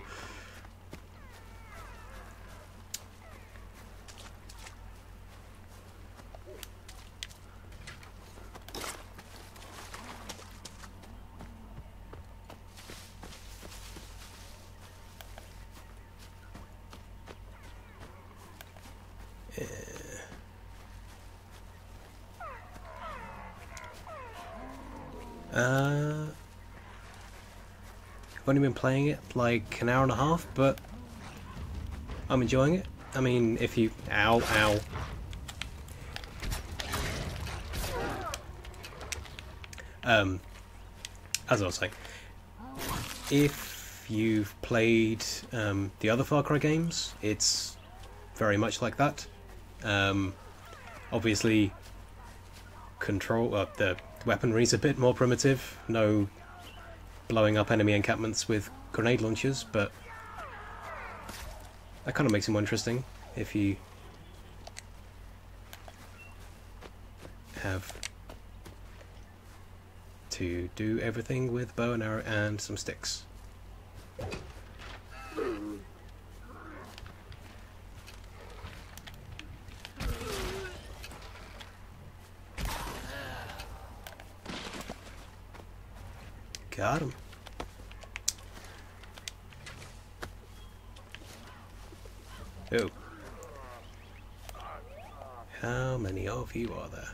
I've only been playing it like an hour and a half, but I'm enjoying it. I mean, if you... Ow, ow. As I was saying, if you've played the other Far Cry games, it's very much like that. Obviously, the weaponry's a bit more primitive. No blowing up enemy encampments with grenade launchers, but that kind of makes it more interesting if you have to do everything with bow and arrow and some sticks. Got him. Oh. How many of you are there?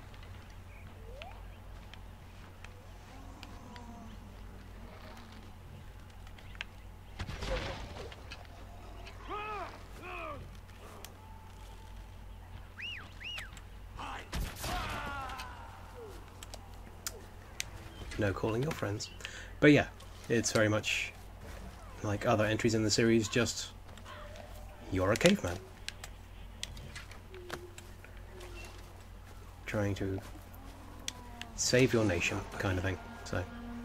No calling your friends. But yeah, it's very much like other entries in the series, just you're a caveman. Trying to save your nation, kind of thing. So.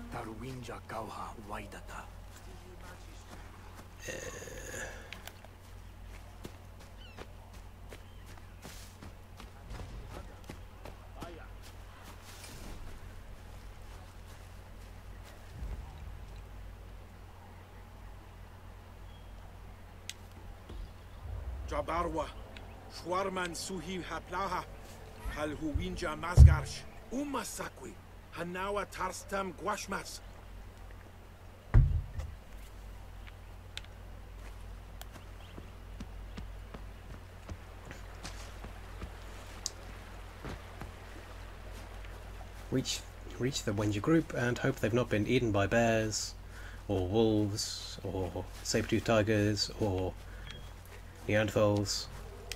Jabarwa, Schwarman Suhi Haplaha, Halhuwinja Masgarsh, Umasakwi, Hanawa Tarstam Guashmas. Reach the Wenja group and hope they've not been eaten by bears, or wolves, or saber-toothed tigers, or Neanderthals.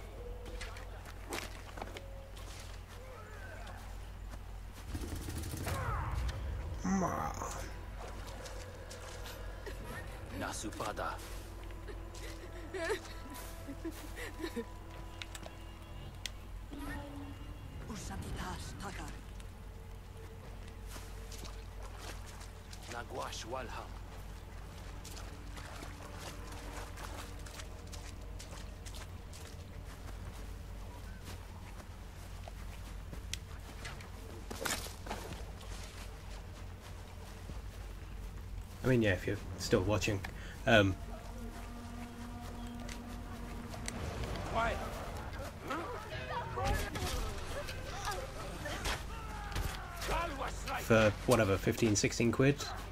Nasupada. Nagwash Walham. I mean, yeah, if you're still watching. For whatever, 15, 16 quid,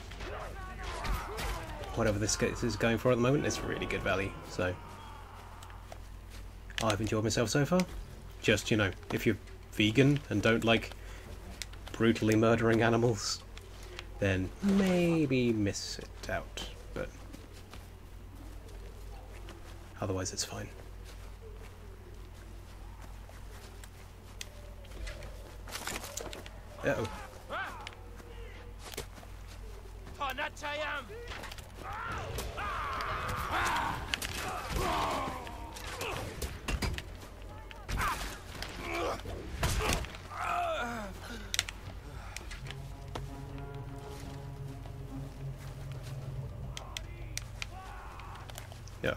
whatever this is going for at the moment, it's really good value. So I've enjoyed myself so far. Just, you know, if you're vegan and don't like brutally murdering animals, then maybe miss it out, but otherwise it's fine. Uh-oh. Yeah.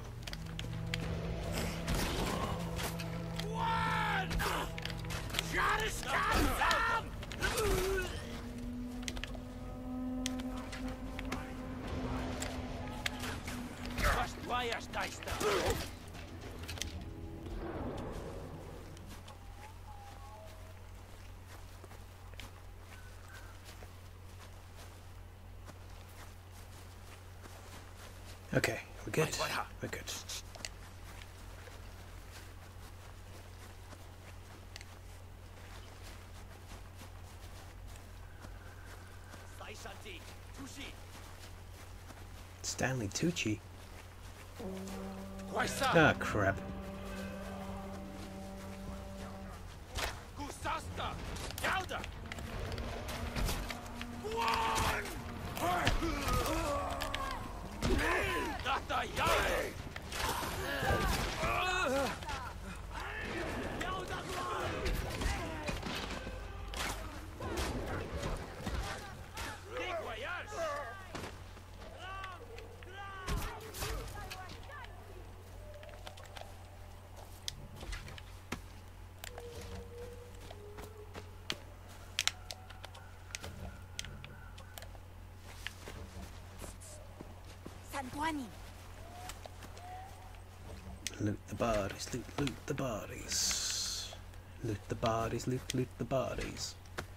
Okay, we're good. We're good. Stanley Tucci. Ah, crap. Loot the bodies, loot the bodies. Loot the bodies, loot the bodies.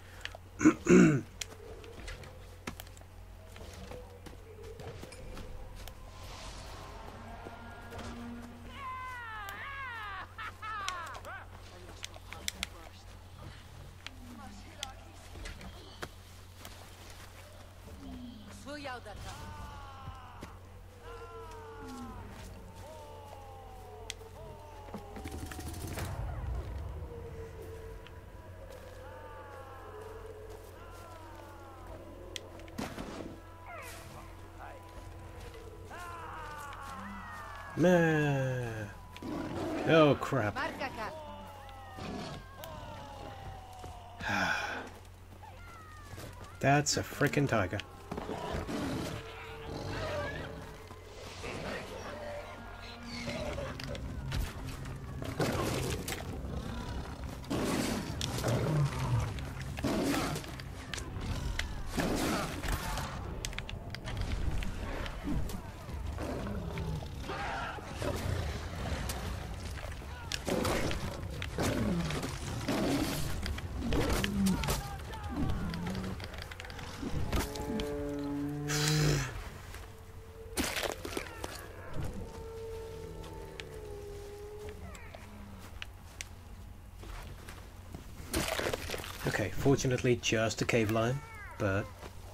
Meh. Oh crap. That's a frickin' tiger. Okay, fortunately just a cave lion, but...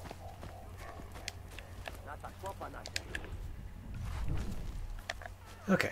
Okay.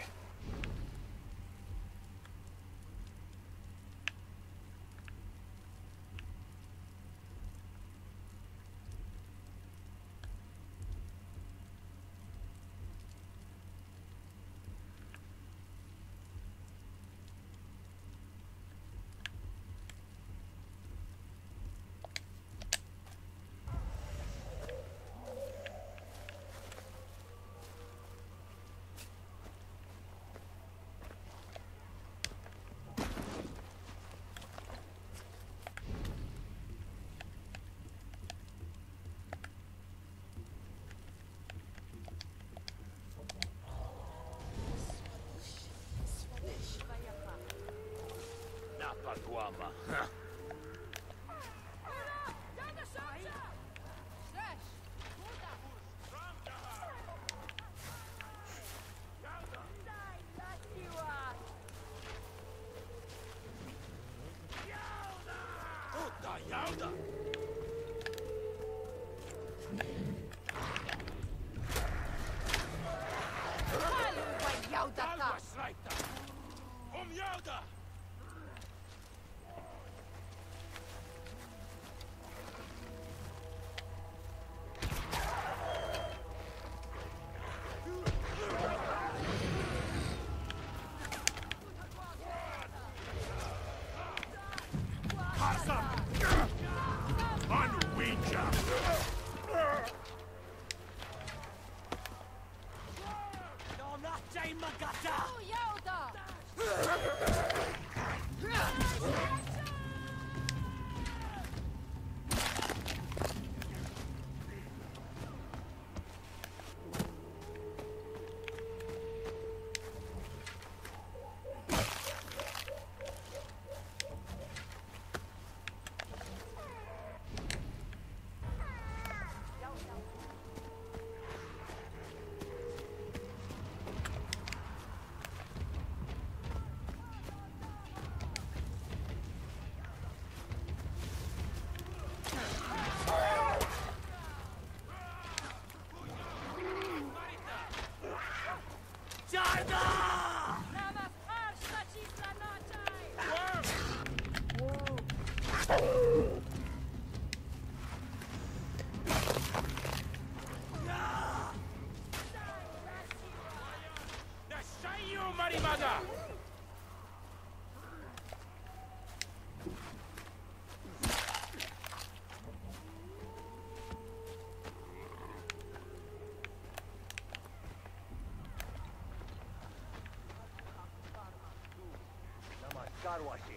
Car washing.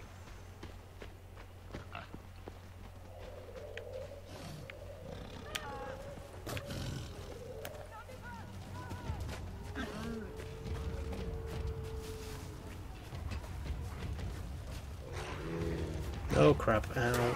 Oh crap, ow.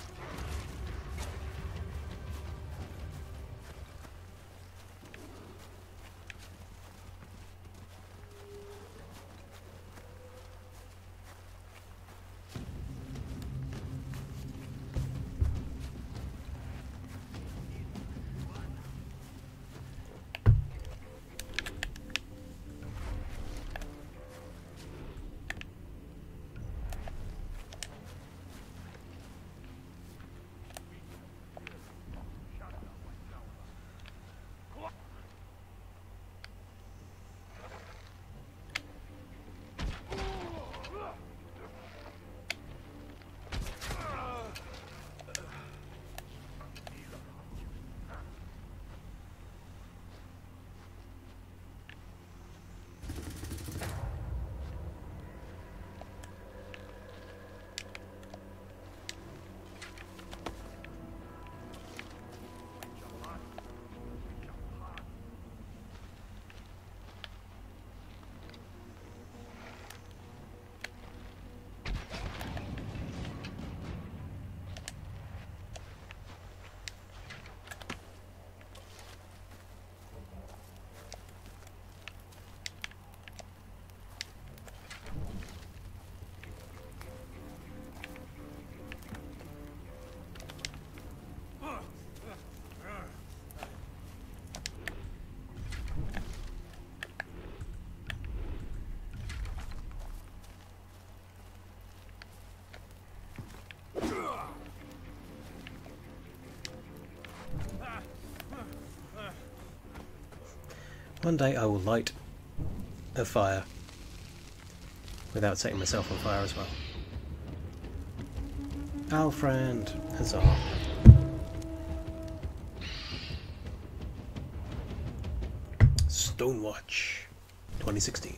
One day I will light a fire without setting myself on fire as well. Our friend, huzzah. Stonewatch 2016.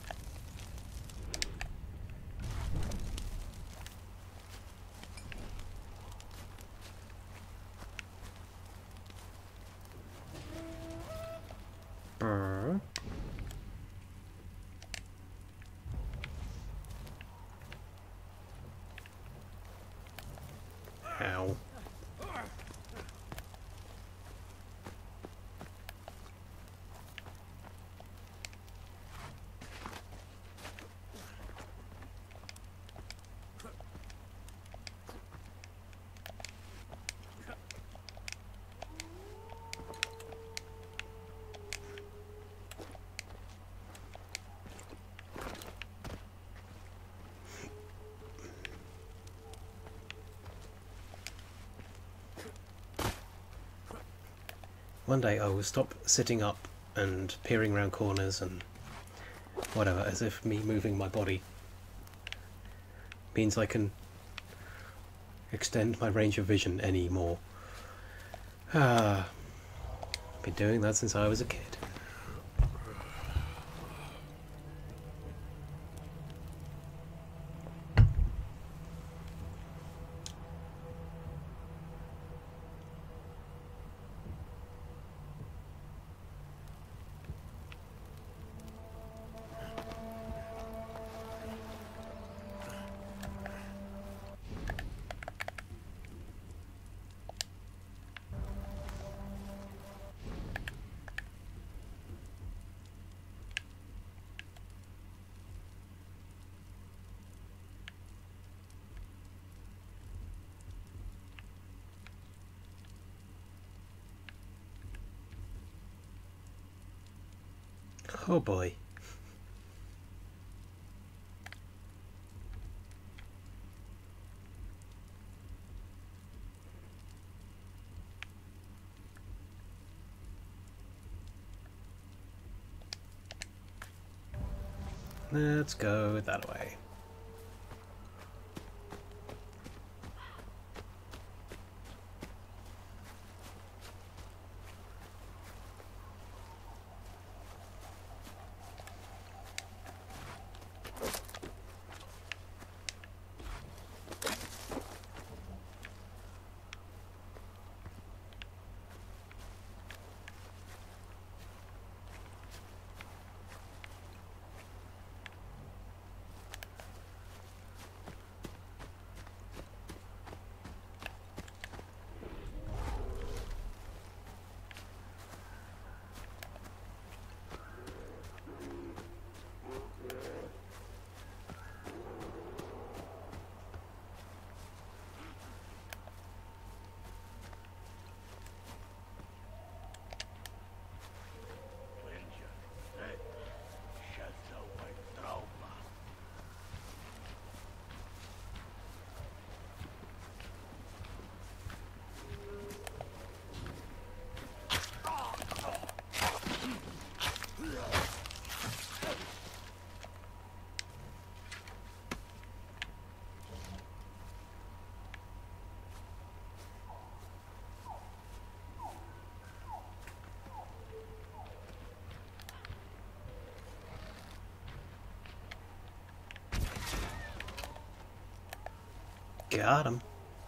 Ow. One day I will stop sitting up and peering around corners and whatever, as if me moving my body means I can extend my range of vision any more. Ah, been doing that since I was a kid. Oh boy. Let's go that way. Got him.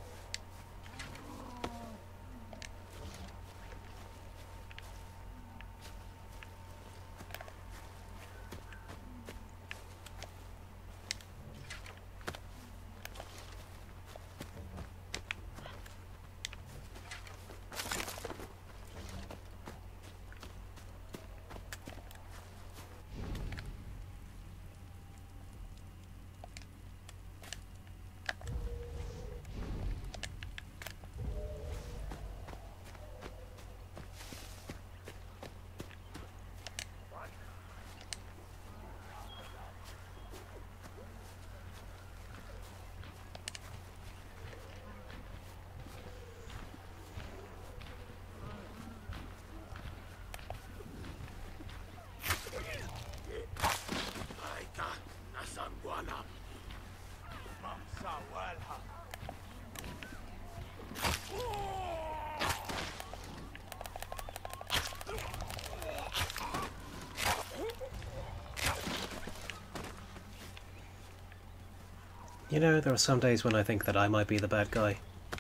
You know, there are some days when I think that I might be the bad guy.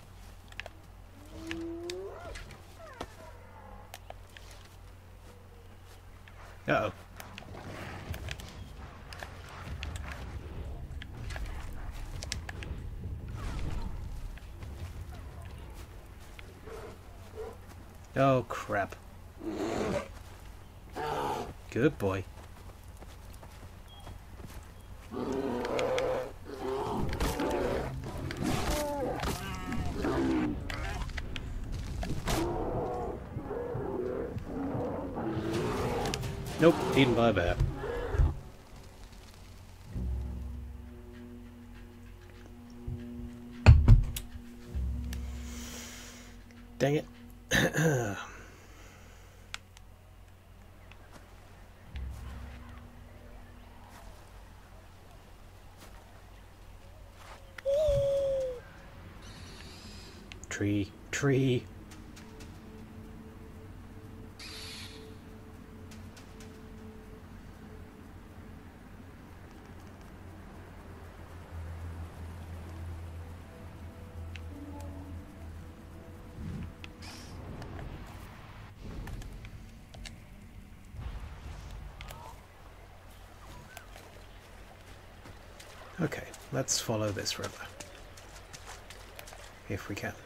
Uh-oh. Oh, crap. Good boy. Nope, eaten by a bear. Dang it. Tree. Okay, let's follow this river. If we can.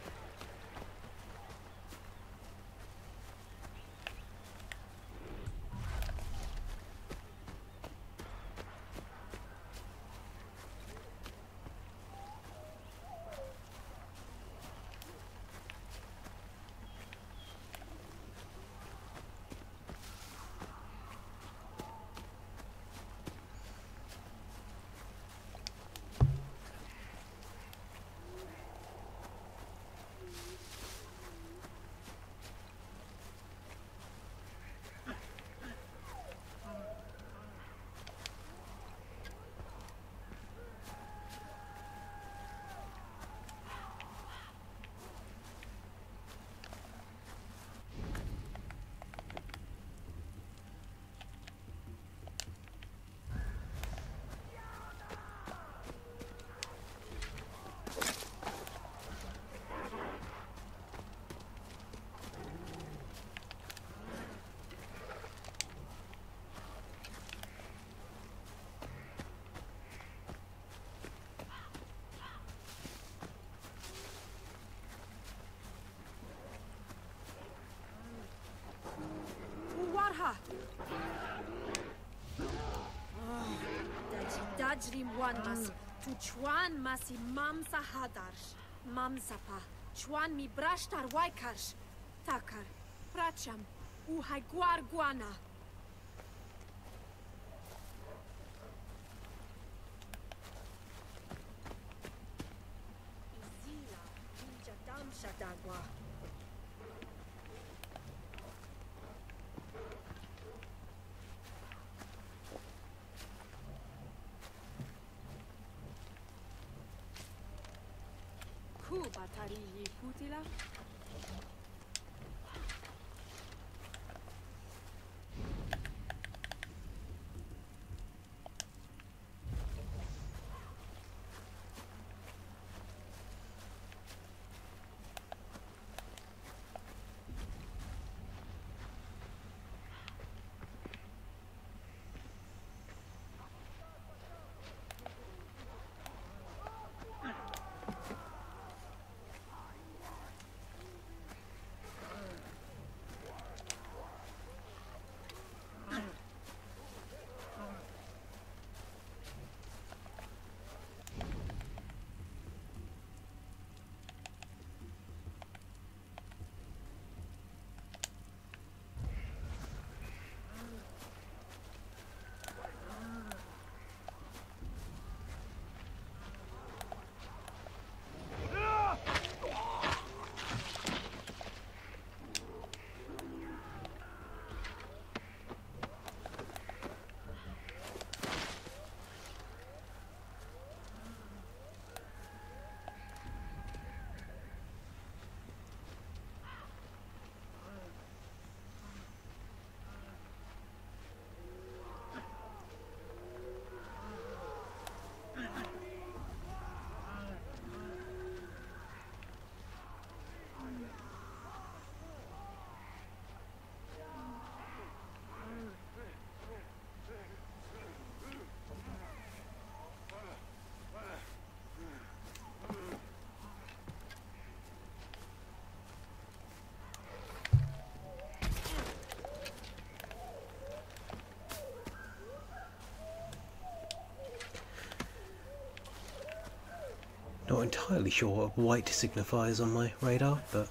Warha. Dajrim wan mas tu chuan masi mamsa hadarsh mamsapa chuan mi brashtar waikarsh takar pracham u haiguar guana. Izila jadam shadagwa. Batari putila. Not entirely sure what white signifies on my radar, but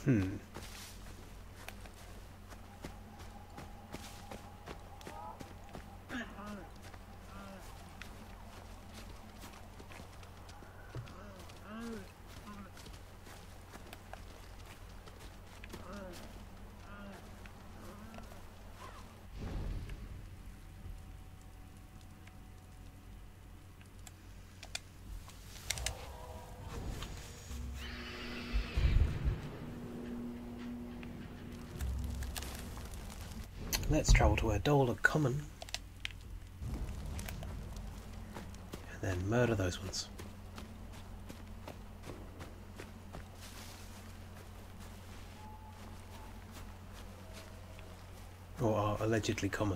Hmm. Let's travel to where Dole are common, and then murder those ones. Or are allegedly common.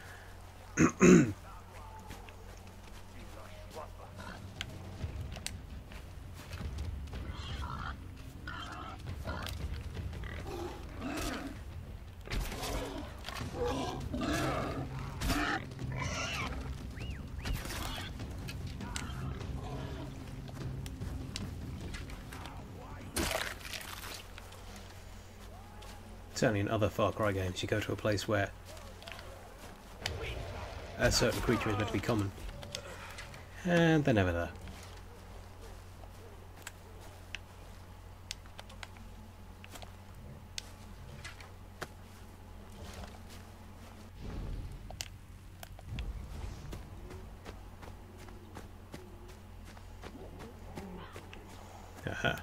Certainly in other Far Cry games, you go to a place where a certain creature is meant to be common, and they're never there. Aha.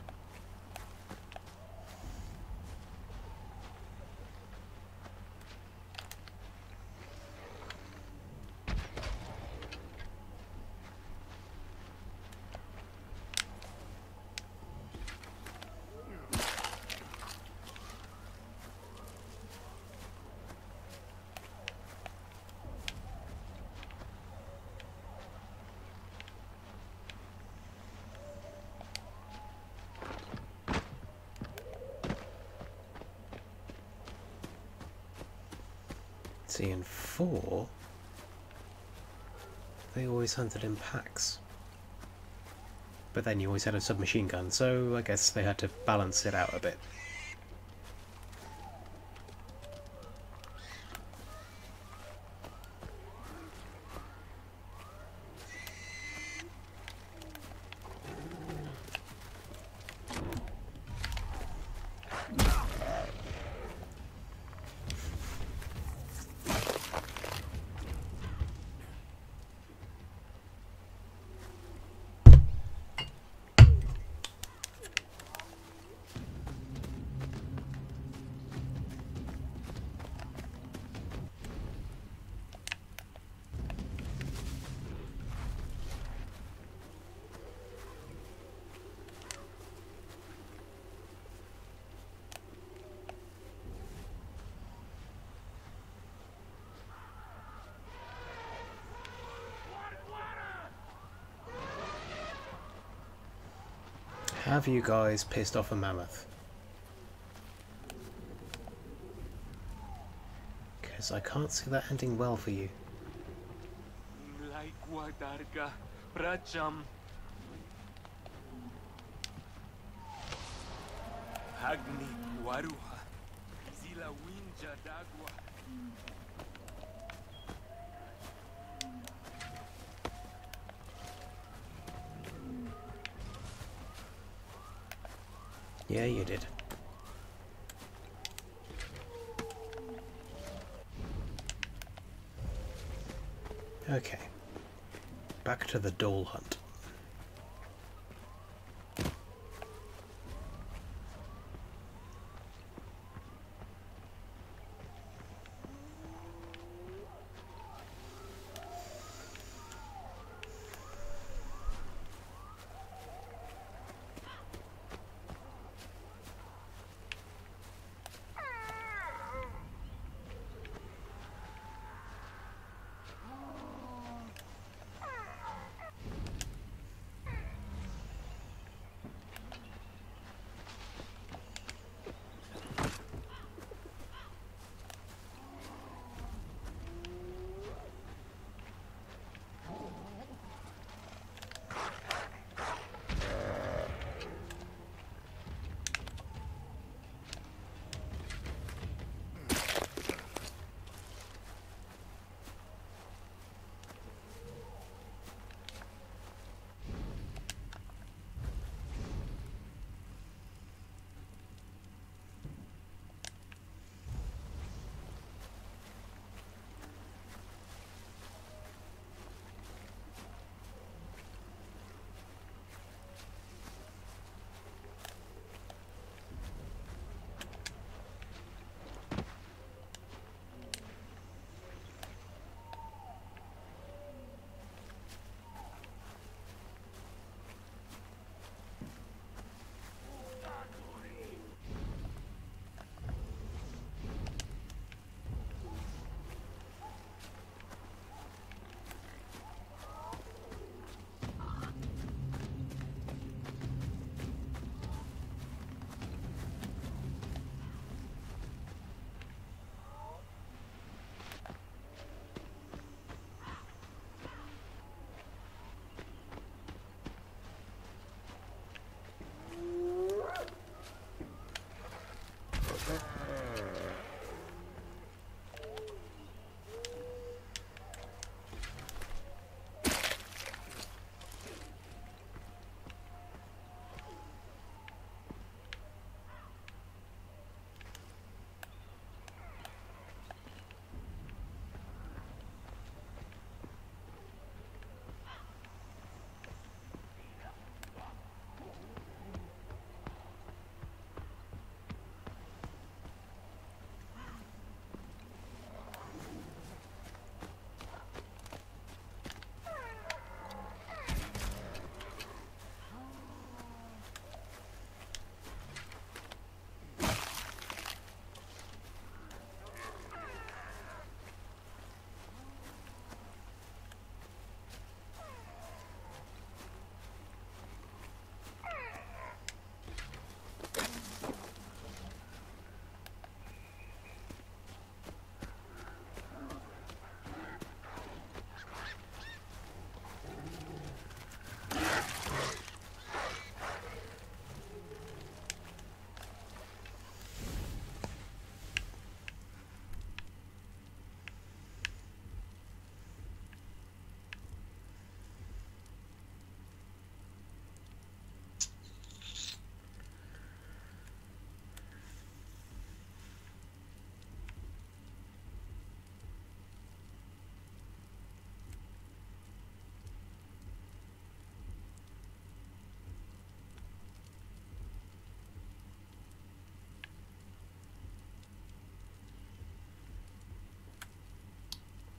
See, in 4, they always hunted in packs. But then you always had a submachine gun, so I guess they had to balance it out a bit. Have you guys pissed off a mammoth? Because I can't see that ending well for you. Yeah, you did. Okay. Back to the Dole hunt.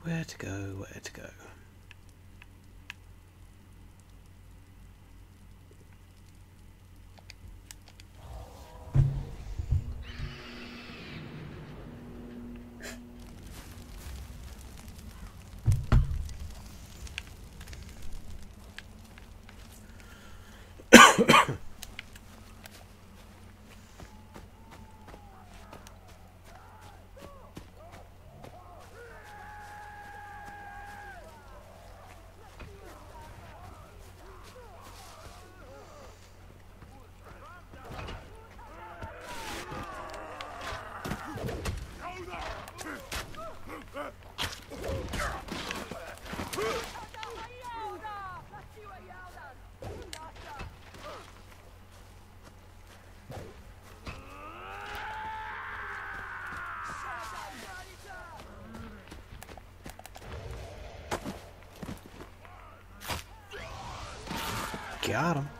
Where to go, where to go? Got him.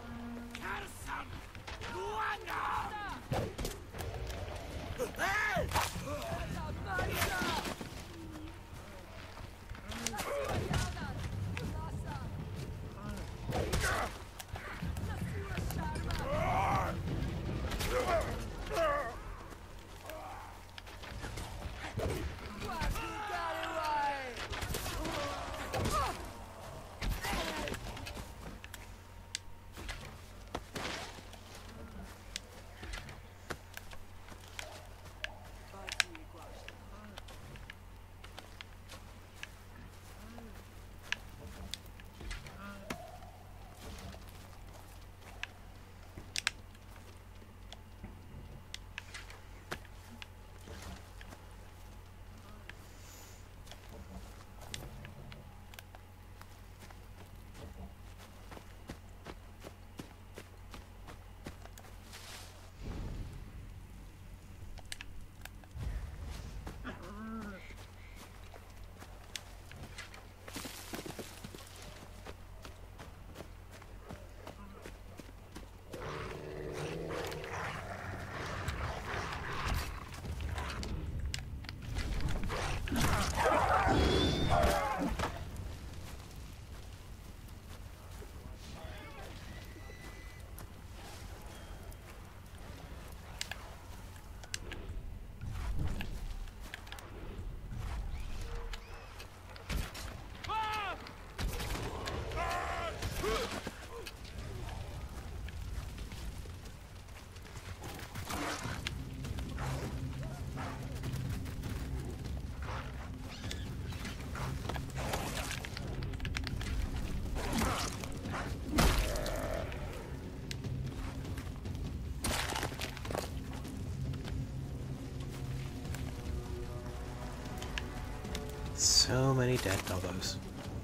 So many dead doggos.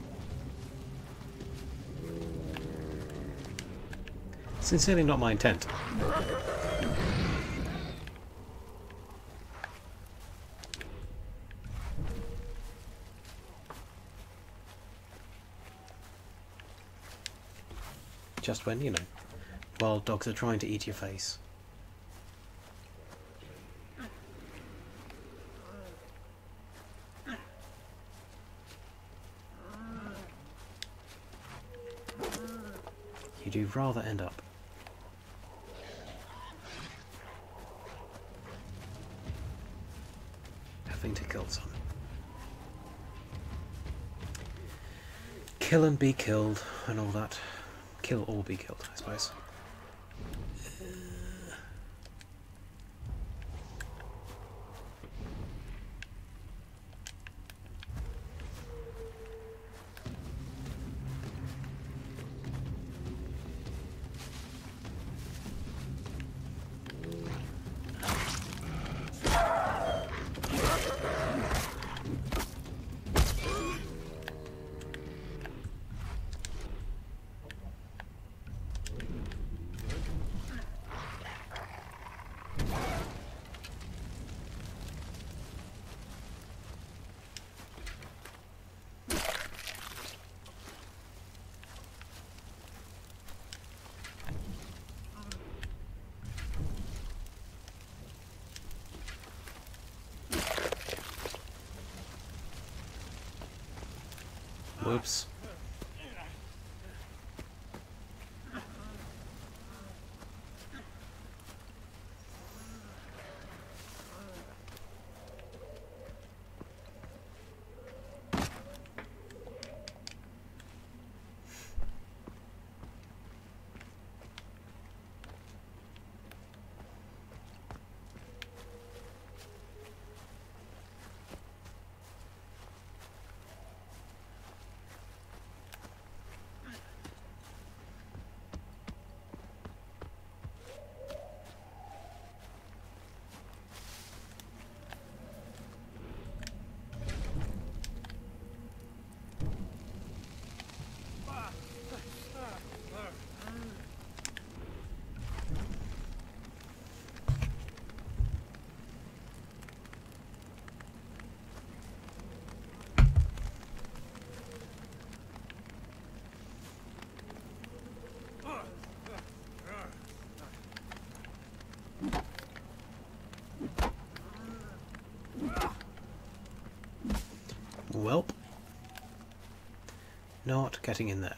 Sincerely not my intent. Just when, you know, wild dogs are trying to eat your face. You do rather end up having to kill some. Kill and be killed and all that. Kill or be killed, I suppose. Whoops. Welp. Not getting in there.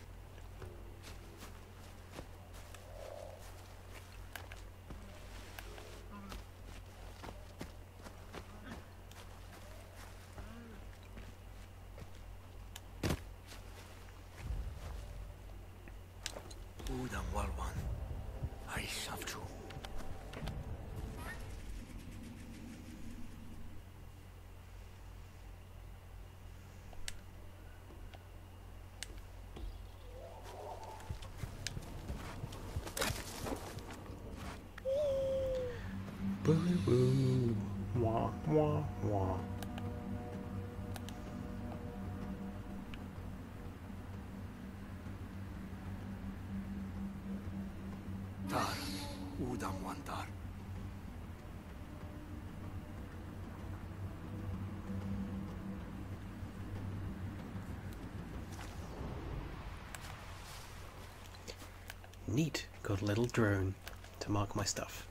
Udam walwan. I shavchu. Boo boo. Wah wah wah. Tar. Udam wan tar. Neat. Got a little drone to mark my stuff.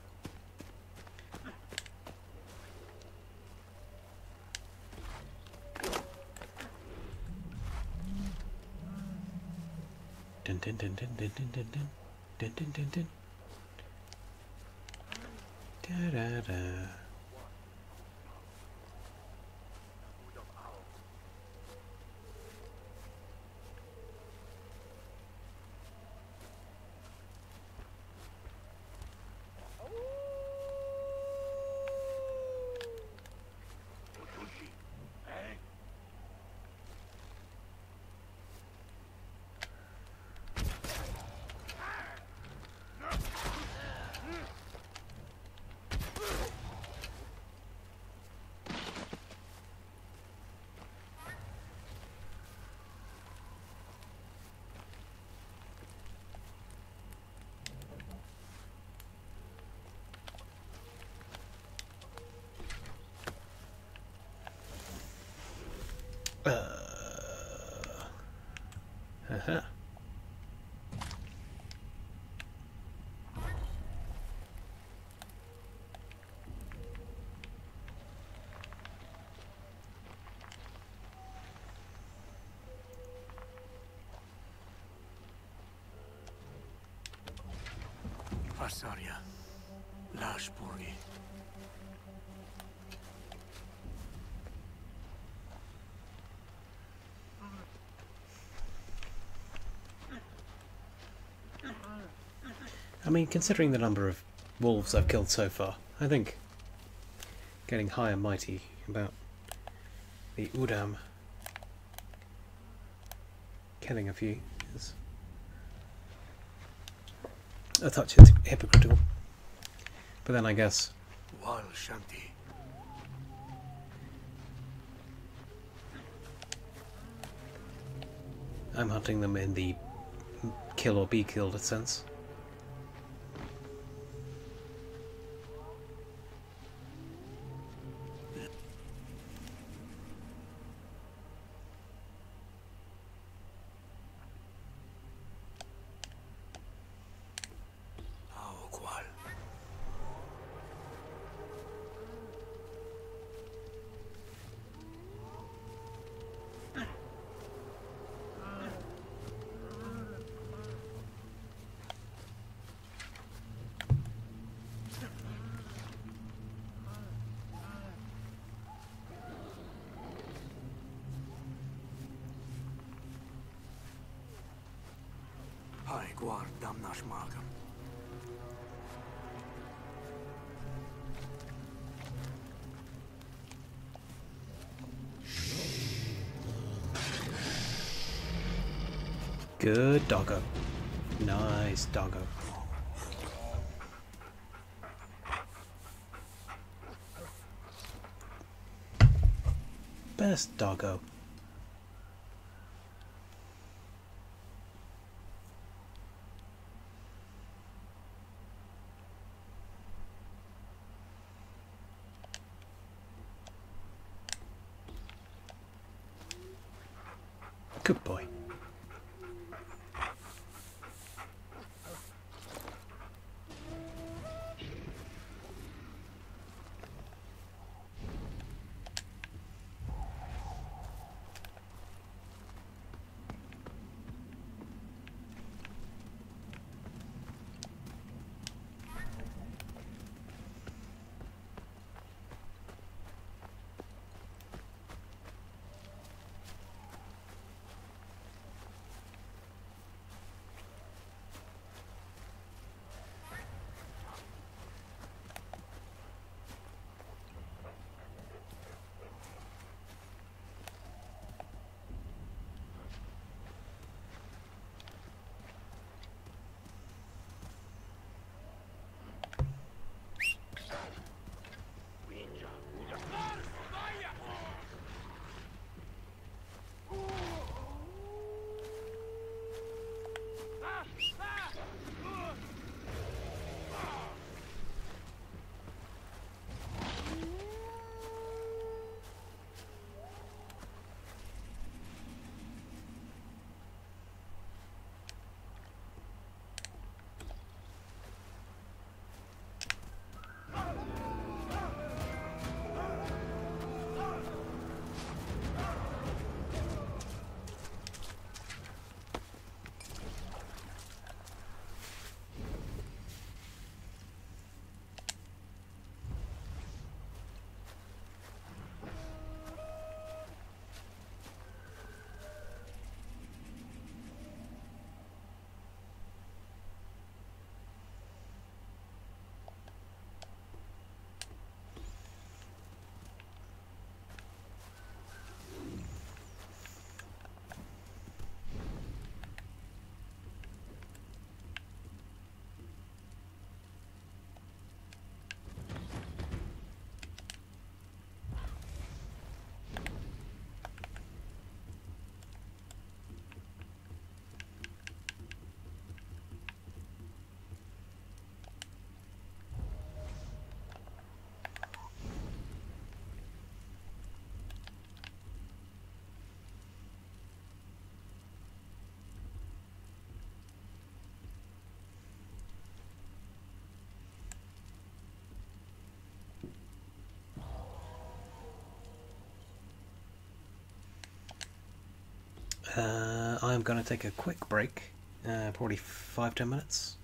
Dun dun dun dun dun dun dun dun dun dun dun dun. Da da da. Uh-huh. Vasaria. Lashburgi. I mean, considering the number of wolves I've killed so far, I think getting high and mighty about the Udam killing a few is a touch hypocritical. But then I guess Wal Shanti. I'm hunting them in the kill or be killed sense. Aokwal. Hai guard damnash magam. Good doggo. Nice doggo. Best doggo. Good boy. I'm going to take a quick break, probably 5-10 minutes,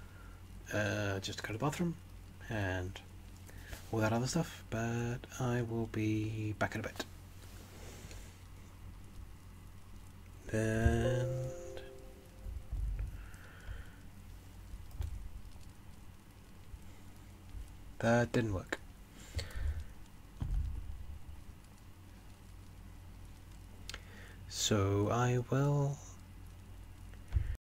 just to go to the bathroom and all that other stuff, but I will be back in a bit. And that didn't work. So I will